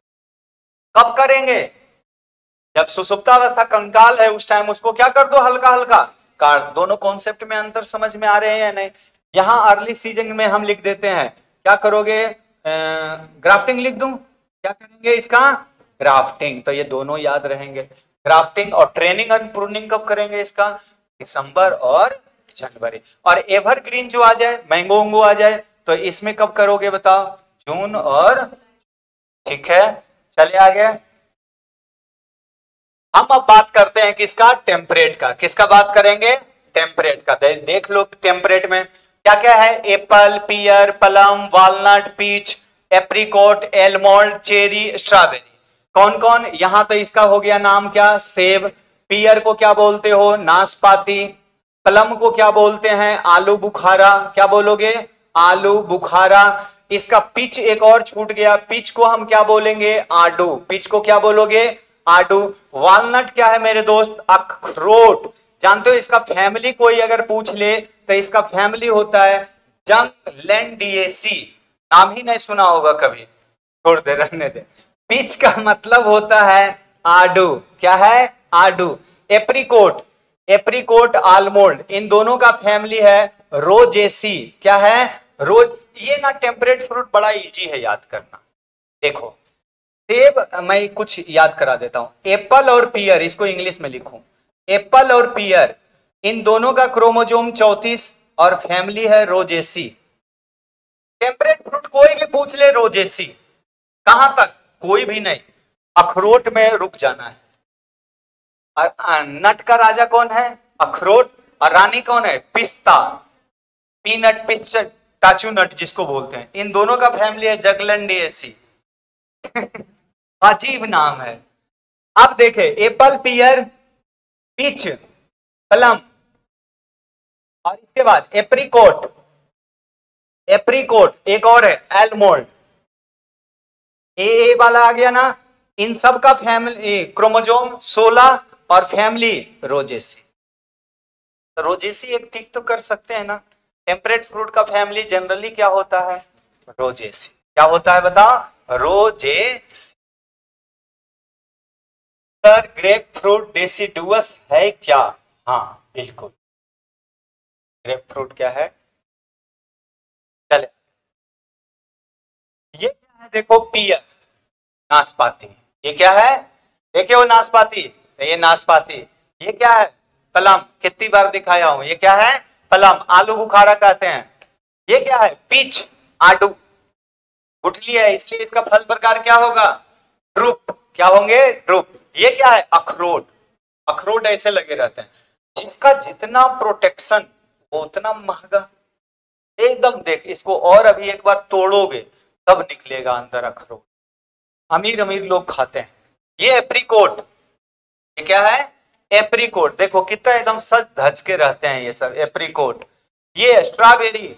कब करेंगे, जब सुसुप्तावस्था कंकाल है उस टाइम उसको क्या कर दो, हल्का हल्का काट। दोनों कॉन्सेप्ट में अंतर समझ में आ रहे हैं या नहीं। यहां अर्ली सीजन में हम लिख देते हैं, क्या करोगे, ग्राफ्टिंग लिख दूं, क्या करेंगे इसका, ग्राफ्टिंग। तो ये दोनों याद रहेंगे, ग्राफ्टिंग। और ट्रेनिंग एंड प्रूनिंग कब करेंगे इसका, दिसंबर और जनवरी। और एवरग्रीन जो आ जाए, मैंगो उंगो आ जाए, तो इसमें कब करोगे बताओ, जून और, ठीक है, चले आगे। हम अब बात करते हैं किसका, टेम्परेट का। किसका बात करेंगे, टेम्परेट का। देख लो टेम्परेट में क्या क्या है, apple, pear, plum, walnut, peach, apricot, almond, cherry, strawberry. कौन कौन, यहां तो इसका हो गया नाम क्या, सेब। पियर को क्या बोलते हो, नाशपाती। प्लम को क्या बोलते हैं, आलू बुखारा। क्या बोलोगे, आलू बुखारा। इसका पिच एक और छूट गया, पिच को हम क्या बोलेंगे, आडू। पिच को क्या बोलोगे, आडू। वॉलनट क्या है मेरे दोस्त, अखरोट। जानते हो इसका फैमिली कोई अगर पूछ ले तो इसका फैमिली होता है जंगलैंडिएसी। नाम ही नहीं सुना होगा कभी, छोड़ दे, रहने दे। पिच का मतलब होता है आडू। क्या है, आडू। एप्रिकोट, एप्रिकोट, आलमोंड, इन दोनों का फैमिली है रोजेसी। क्या है, रोज। ये ना टेम्परेट फ्रूट बड़ा इजी है याद करना। देखो सेब, मैं कुछ याद करा देता हूं। एप्पल और पियर, इसको इंग्लिश में लिखूं, एप्पल और पियर, इन दोनों का क्रोमोसोम 34 और फैमिली है रोजेसी। टेम्परेट फ्रूट कोई भी पूछ ले रोजेसी। कहां तक, कोई भी नहीं, अखरोट में रुक जाना है। नट का राजा कौन है, अखरोट, और रानी कौन है, पिस्ता, पीनट, काचू नट जिसको बोलते हैं। इन दोनों का फैमिली है जगलैंडिएसी। अजीब नाम है। अब देखे, एप्पल, पियर, पीच, प्लम, और इसके बाद एप्रिकॉट, एप्रिकॉट, एक और है एलमोंड। ए वाला आ गया ना। इन सब का फैमिली क्रोमोसोम 16 और फैमिली रोजेसी। तो रोजेसी एक टिक तो कर सकते हैं ना। टेम्परेट फ्रूट का फैमिली जनरली क्या होता है, रोजेसी। क्या होता है बताओ, Rosaceae. Sir grapefruit deciduous है क्या, हाँ बिल्कुल, ग्रेप फ्रूट क्या है। चले, ये क्या है, देखो पियर, नाशपाती। ये क्या है, देखिए वो नाशपाती, ये नाशपाती। ये क्या है, प्लम, कितनी बार दिखाया हूं, ये क्या है, प्लम, आलू बुखारा कहते हैं। ये क्या है, पीच, आडू, गुठली है इसलिए इसका फल प्रकार क्या होगा, ड्रुप। क्या होंगे, ड्रुप। ये क्या है, अखरोट, अखरोट ऐसे लगे रहते हैं। जिसका जितना प्रोटेक्शन वो उतना महंगा एकदम। देख इसको और अभी एक बार तोड़ोगे तब निकलेगा अंदर अखरोट। अमीर अमीर लोग खाते हैं। ये एप्रिकॉट, ये क्या है, एप्रिकॉट। देखो कितना एकदम सज धज के रहते हैं ये सब, एप्रिकॉट। ये स्ट्रॉबेरी,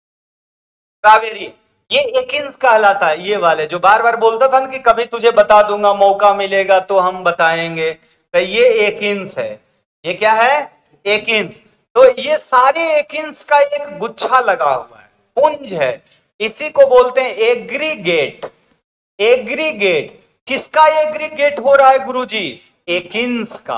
स्ट्रॉबेरी, ये एकिंस कहलाता है। ये वाले जो बार बार बोलता था ना कि कभी तुझे बता दूंगा, मौका मिलेगा तो हम बताएंगे, तो ये एकिंस है। ये क्या है, एकिंस। तो ये सारे एकिंस का एक गुच्छा लगा हुआ है, पुंज है। इसी को बोलते हैं एग्रीगेट। एग्रीगेट, किसका एग्रीगेट हो रहा है गुरुजी, एकिंस का।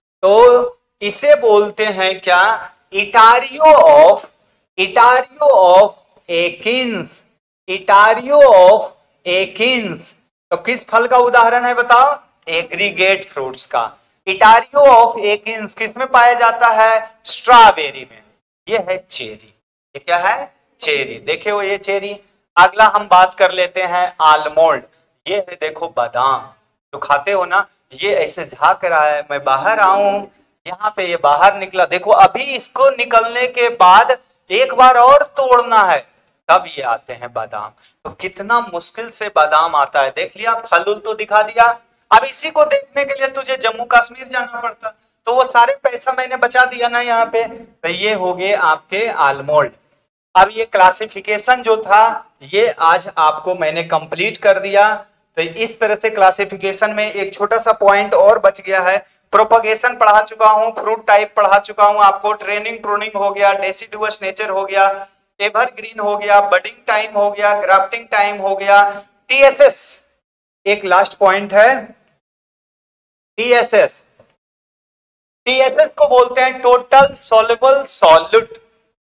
तो इसे बोलते हैं क्या, etaerio of, etaerio of achenes, etaerio of achenes. तो किस फल का उदाहरण है बताओ, एग्रीगेट फ्रूट्स का। इटारियो ऑफ एकिंस किस में पाया जाता है, स्ट्रॉबेरी में। ये है चेरी, ये क्या है, चेरी। देखे वो ये चेरी। अगला हम बात कर लेते हैं आलमोंड। ये है देखो बादाम, जो खाते हो ना, ये ऐसे झांक रहा है, मैं बाहर आऊं, यहाँ पे ये बाहर निकला। देखो अभी इसको निकलने के बाद एक बार और तोड़ना है तब ये आते हैं बादाम। तो कितना मुश्किल से बादाम आता है, देख लिया, फल तो दिखा दिया। अब इसी को देखने के लिए तुझे जम्मू कश्मीर जाना पड़ता, तो वो सारे पैसा मैंने बचा दिया ना यहाँ पे। तो ये हो गए आपके आलमोंड। अब ये क्लासिफिकेशन जो था ये आज आपको मैंने कंप्लीट कर दिया। तो इस तरह से क्लासिफिकेशन में एक छोटा सा पॉइंट और बच गया है। प्रोपगेशन पढ़ा चुका हूं, फ्रूट टाइप पढ़ा चुका हूं आपको, ट्रेनिंग प्रूनिंग हो गया, डेसिडुअस नेचर हो गया, एवरग्रीन हो गया, बडिंग टाइम हो गया, ग्राफ्टिंग टाइम हो गया, टीएसएस एक लास्ट पॉइंट है, टीएसएस। टीएसएस को बोलते हैं टोटल सॉल्युबल सॉल्यूट।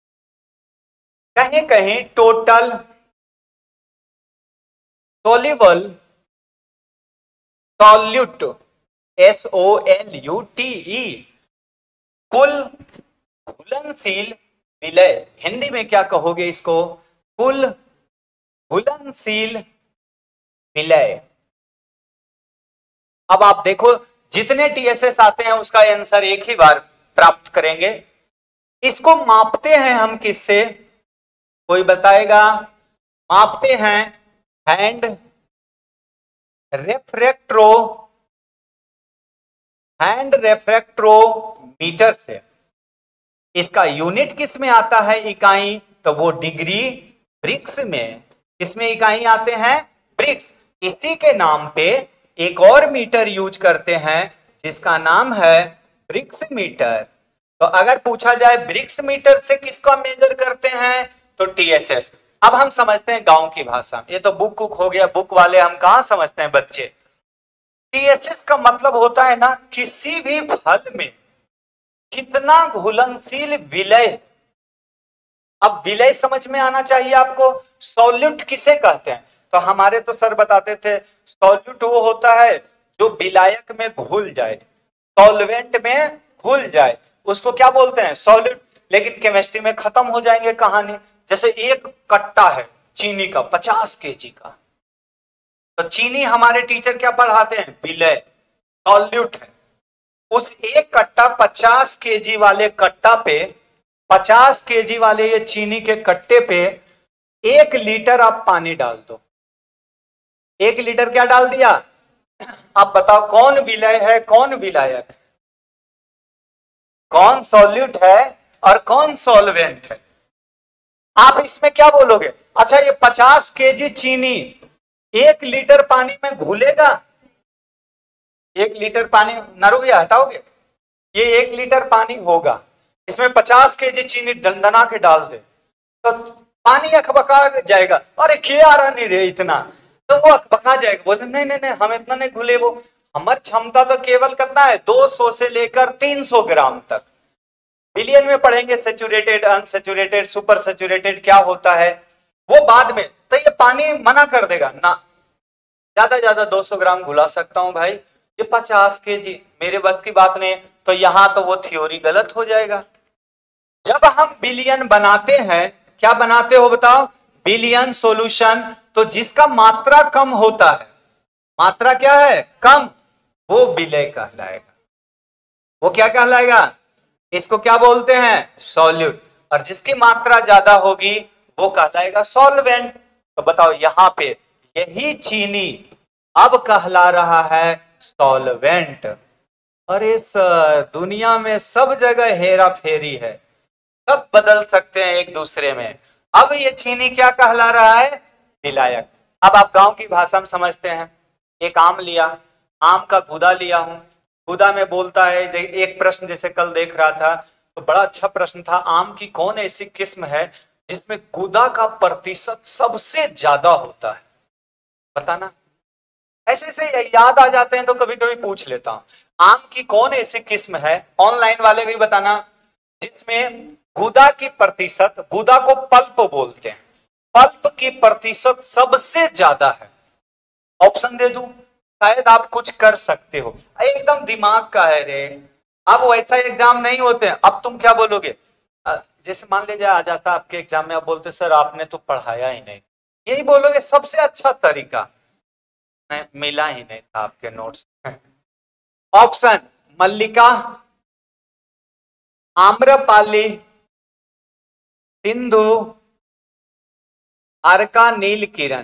कहीं कहीं टोटल सॉल्युबल सॉल्यूट, SOLUTE, कुल घुलनशील विलय। हिंदी में क्या कहोगे इसको, कुल घुलनशील विलय। अब आप देखो जितने टीएसएस आते हैं उसका आंसर एक ही बार प्राप्त करेंगे। इसको मापते हैं हम किससे, कोई बताएगा? मापते हैं हैंड रेफ्रैक्ट्रोमीटर से। इसका यूनिट किस में आता है इकाई, तो वो डिग्री ब्रिक्स में। किसमें इकाई आते हैं? ब्रिक्स। इसी के नाम पे एक और मीटर यूज करते हैं जिसका नाम है ब्रिक्स मीटर। तो अगर पूछा जाए ब्रिक्स मीटर से किसका मेजर करते हैं, तो टीएसएस। अब हम समझते हैं गांव की भाषा। ये तो बुक हो गया, बुक वाले हम कहां समझते हैं बच्चे। टीएसएस का मतलब होता है ना, किसी भी फल में कितना घुलनशील विलय। अब विलय समझ में आना चाहिए आपको। सॉल्यूट किसे कहते हैं, तो हमारे तो सर बताते थे सॉल्यूट वो होता है जो विलायक में घुल जाए, सॉल्वेंट में घुल जाए, उसको क्या बोलते हैं? सॉल्यूट। लेकिन केमिस्ट्री में खत्म हो जाएंगे कहानी। जैसे एक कट्टा है चीनी का 50 केजी का, तो चीनी हमारे टीचर क्या पढ़ाते हैं? विलय, सॉल्यूट है। उस एक कट्टा 50 केजी वाले कट्टा पे, 50 केजी वाले ये चीनी के कट्टे पे 1 लीटर आप पानी डाल दो। 1 लीटर क्या डाल दिया? आप बताओ कौन विलय है, कौन विलायक, कौन सॉल्यूट है और कौन सॉल्वेंट है? आप इसमें क्या बोलोगे? अच्छा ये 50 केजी चीनी 1 लीटर पानी में घुलेगा? 1 लीटर पानी नरोगे, हटाओगे? ये 1 लीटर पानी होगा, इसमें 50 केजी चीनी दंदना के डाल दे तो पानी अखबका जाएगा। अरे क्या आ रहा नहीं रे इतना, तो वो अखबका जाएगा। बोले नहीं नहीं नहीं हम इतना नहीं घुले, वो हमारी क्षमता तो केवल कितना है 200 से लेकर 300 ग्राम तक। बिलियन में पढ़ेंगे सैचुरेटेड, अनसैचुरेटेड, सुपर सैचुरेटेड क्या होता है वो बाद में। तो ये पानी मना कर देगा ना, ज्यादा 200 ग्राम घुला सकता हूं भाई, ये 50 केजी मेरे बस की बात नहीं। तो यहां तो वो थ्योरी गलत हो जाएगा। जब हम बिलियन बनाते हैं, क्या बनाते हो बताओ? Billion solution. तो जिसका मात्रा कम होता है, मात्रा क्या है? कम, वो विलय कहलाएगा। वो क्या कहलाएगा? इसको क्या बोलते हैं? सॉल्यूट। और जिसकी मात्रा ज्यादा होगी वो कहलाएगा सॉल्वेंट। तो बताओ यहां पे यही चीनी अब कहला रहा है सॉल्वेंट। अरे सर दुनिया में सब जगह हेरा फेरी है, सब बदल सकते हैं एक दूसरे में। अब ये चीनी क्या कहला रहा है? विलायक। अब आप गांव की भाषा में समझते हैं। एक आम लिया, आम का गूदा लिया हूं, गूदा में बोलता है, एक प्रश्न जैसे कल देख रहा था तो बड़ा अच्छा प्रश्न था, आम की कौन ऐसी किस्म है जिसमें गूदा का प्रतिशत सबसे ज्यादा होता है, बताना। ऐसे ऐसे याद आ जाते हैं तो कभी कभी पूछ लेता हूं, आम की कौन ऐसी किस्म है, ऑनलाइन वाले भी बताना, जिसमें गूदा की प्रतिशत, गूदा को पल्प बोलते हैं, पल्प की प्रतिशत सबसे ज्यादा है। ऑप्शन दे दूं, शायद आप कुछ कर सकते हो। एकदम दिमाग का है रे। अब वैसा एग्जाम नहीं होते हैं। अब तुम क्या बोलोगे? जैसे मान लीजिए आ जाता आपके एग्जाम में, आप बोलते सर आपने तो पढ़ाया ही नहीं, यही बोलोगे सबसे अच्छा तरीका, मिला ही नहीं था आपके नोट्स। ऑप्शन मल्लिका, आम्रपाली, सिंधु, अर्का, नील किरण।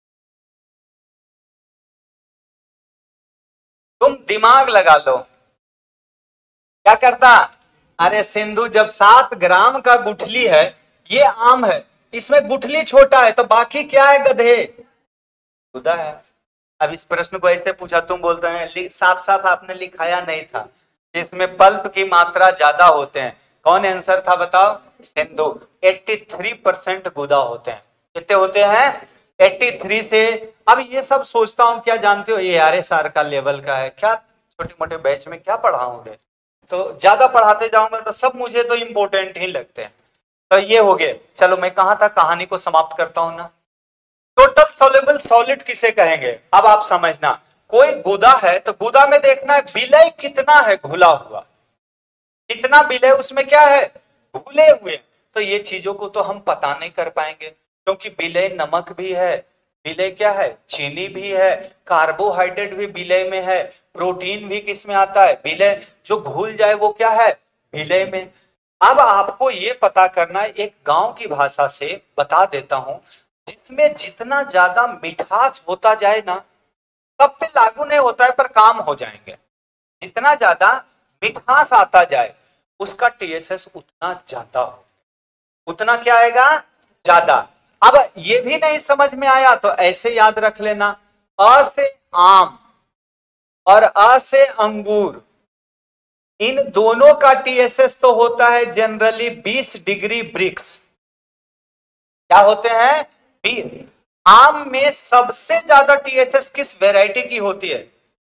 तुम दिमाग लगा लो, क्या करता? अरे सिंधु, जब 7 ग्राम का गुठली है, ये आम है, इसमें गुठली छोटा है तो बाकी क्या है गधे? खुदा है। अब इस प्रश्न को ऐसे पूछा, तुम बोलते हैं साफ साफ आपने लिखाया नहीं था, इसमें पल्प की मात्रा ज्यादा होते हैं। कौन आंसर था बताओ? सिंधु। 83% गुदा होते हैं। कितने होते हैं? 83 से। अब ये सब सोचता हूं क्या जानते हो, ये आर का लेवल का है क्या, छोटे मोटे बैच में क्या पढ़ाऊंगे, तो ज्यादा पढ़ाते जाऊंगा तो सब मुझे तो इंपॉर्टेंट ही लगते हैं। तो ये हो गए। चलो मैं कहां था, कहानी को समाप्त करता हूं ना। टोटल सॉल्युबल सॉलिड किसे कहेंगे? अब आप समझना, कोई गुदा है तो गुदा में देखना है विलय कितना है, घुला हुआ कितना विलय उसमें क्या है, घुले हुए। तो ये चीजों को तो हम पता नहीं कर पाएंगे, क्योंकि विलय नमक भी है, विलय क्या है? चीनी भी है, कार्बोहाइड्रेट भी विलय में है, प्रोटीन भी किस में आता है? विलय। जो भूल जाए वो क्या है? विलय में। अब आपको ये पता करना है, एक गांव की भाषा से बता देता हूं, जिसमें जितना ज्यादा मिठास होता जाए ना, सब पे लागू नहीं होता है पर काम हो जाएंगे। जितना ज्यादा मिठास आता जाए उसका टीएसएस उतना ज्यादा हो, उतना क्या आएगा? ज्यादा। अब ये भी नहीं समझ में आया तो ऐसे याद रख लेना, अ से आम और अ से अंगूर, इन दोनों का टीएसएस तो होता है जनरली 20 डिग्री ब्रिक्स। क्या होते हैं? 20। आम में सबसे ज्यादा टीएसएस किस वैरायटी की होती है?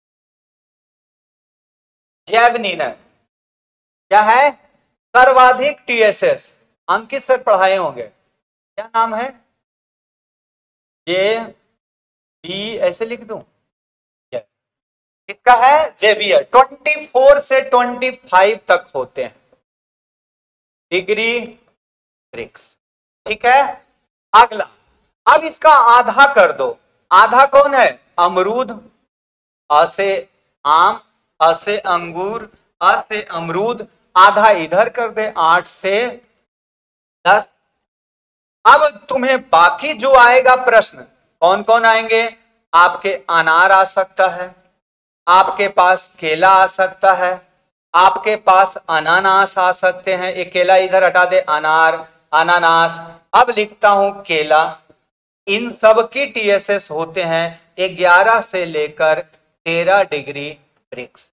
जैवनीना। क्या है? सर्वाधिक टीएसएस। अंकित सर पढ़ाए होंगे, क्या नाम है? जे बी ऐसे लिख दूं? किसका है? जेवियर। 24 से 25 तक होते हैं डिग्री ब्रिक्स। ठीक है, अगला। अब इसका आधा कर दो। आधा कौन है? अमरूद। अ से आम, अ से अंगूर, अ से अमरूद, आधा इधर कर दे, 8 से 10। अब तुम्हें बाकी जो आएगा प्रश्न, कौन कौन आएंगे? आपके अनार आ सकता है, आपके पास केला आ सकता है, आपके पास अनानास आ सकते हैं। एक केला इधर हटा दे, अनार, अनानास। अब लिखता हूं केला। इन सब की टीएसएस होते हैं 11 से लेकर 13 डिग्री ब्रिक्स।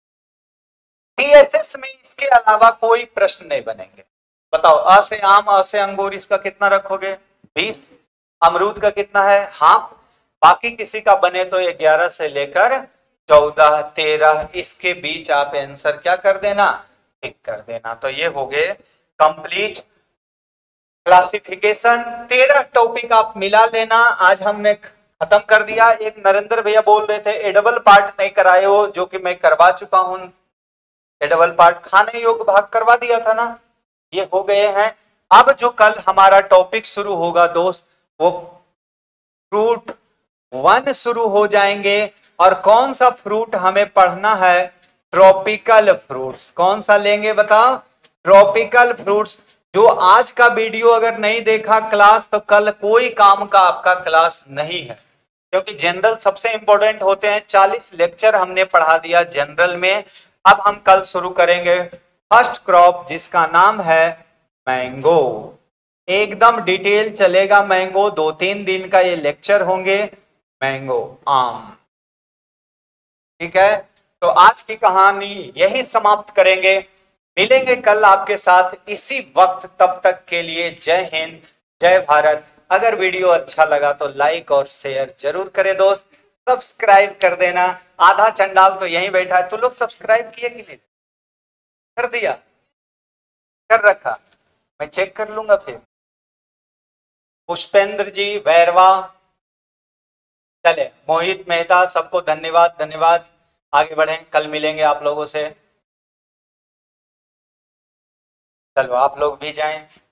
टीएसएस में इसके अलावा कोई प्रश्न नहीं बनेंगे। बताओ, अ से आम, अ से अंगूर, इसका कितना रखोगे? 20। अमरूद का कितना है? हाफ। बाकी किसी का बने तो 11 से लेकर 14, 13, इसके बीच आप आंसर क्या कर देना? टिक कर देना। तो ये हो गए कंप्लीट क्लासिफिकेशन। 13 टॉपिक आप मिला लेना। आज हमने खत्म कर दिया। एक नरेंद्र भैया बोल रहे थे एडबल पार्ट नहीं कराए हो, जो कि मैं करवा चुका हूं। एडबल पार्ट खाने योग्य भाग करवा दिया था ना, ये हो गए हैं। अब जो कल हमारा टॉपिक शुरू होगा दोस्त, वो फ्रूट 1 शुरू हो जाएंगे। और कौन सा फ्रूट हमें पढ़ना है? Tropical fruits. कौन सा लेंगे बताओ? Tropical fruits. जो आज का वीडियो अगर नहीं देखा क्लास, तो कल कोई काम का आपका क्लास नहीं है, क्योंकि जनरल सबसे इंपॉर्टेंट होते हैं। 40 लेक्चर हमने पढ़ा दिया जनरल में। अब हम कल शुरू करेंगे फर्स्ट क्रॉप, जिसका नाम है मैंगो। एकदम डिटेल चलेगा मैंगो। 2-3 दिन का ये लेक्चर होंगे। मैंगो, आम। ठीक है, तो आज की कहानी यही समाप्त करेंगे। मिलेंगे कल आपके साथ इसी वक्त। तब तक के लिए जय हिंद, जय भारत। अगर वीडियो अच्छा लगा तो लाइक और शेयर जरूर करें दोस्त। सब्सक्राइब कर देना। आधा चंडाल तो यहीं बैठा है। तू लोग सब्सक्राइब किए कि नहीं? कर दिया? कर रखा? मैं चेक कर लूंगा फिर। पुष्पेंद्र जी, वैरवा, चले, मोहित मेहता, सबको धन्यवाद धन्यवाद। आगे बढ़ें, कल मिलेंगे आप लोगों से। चलो आप लोग भी जाएं।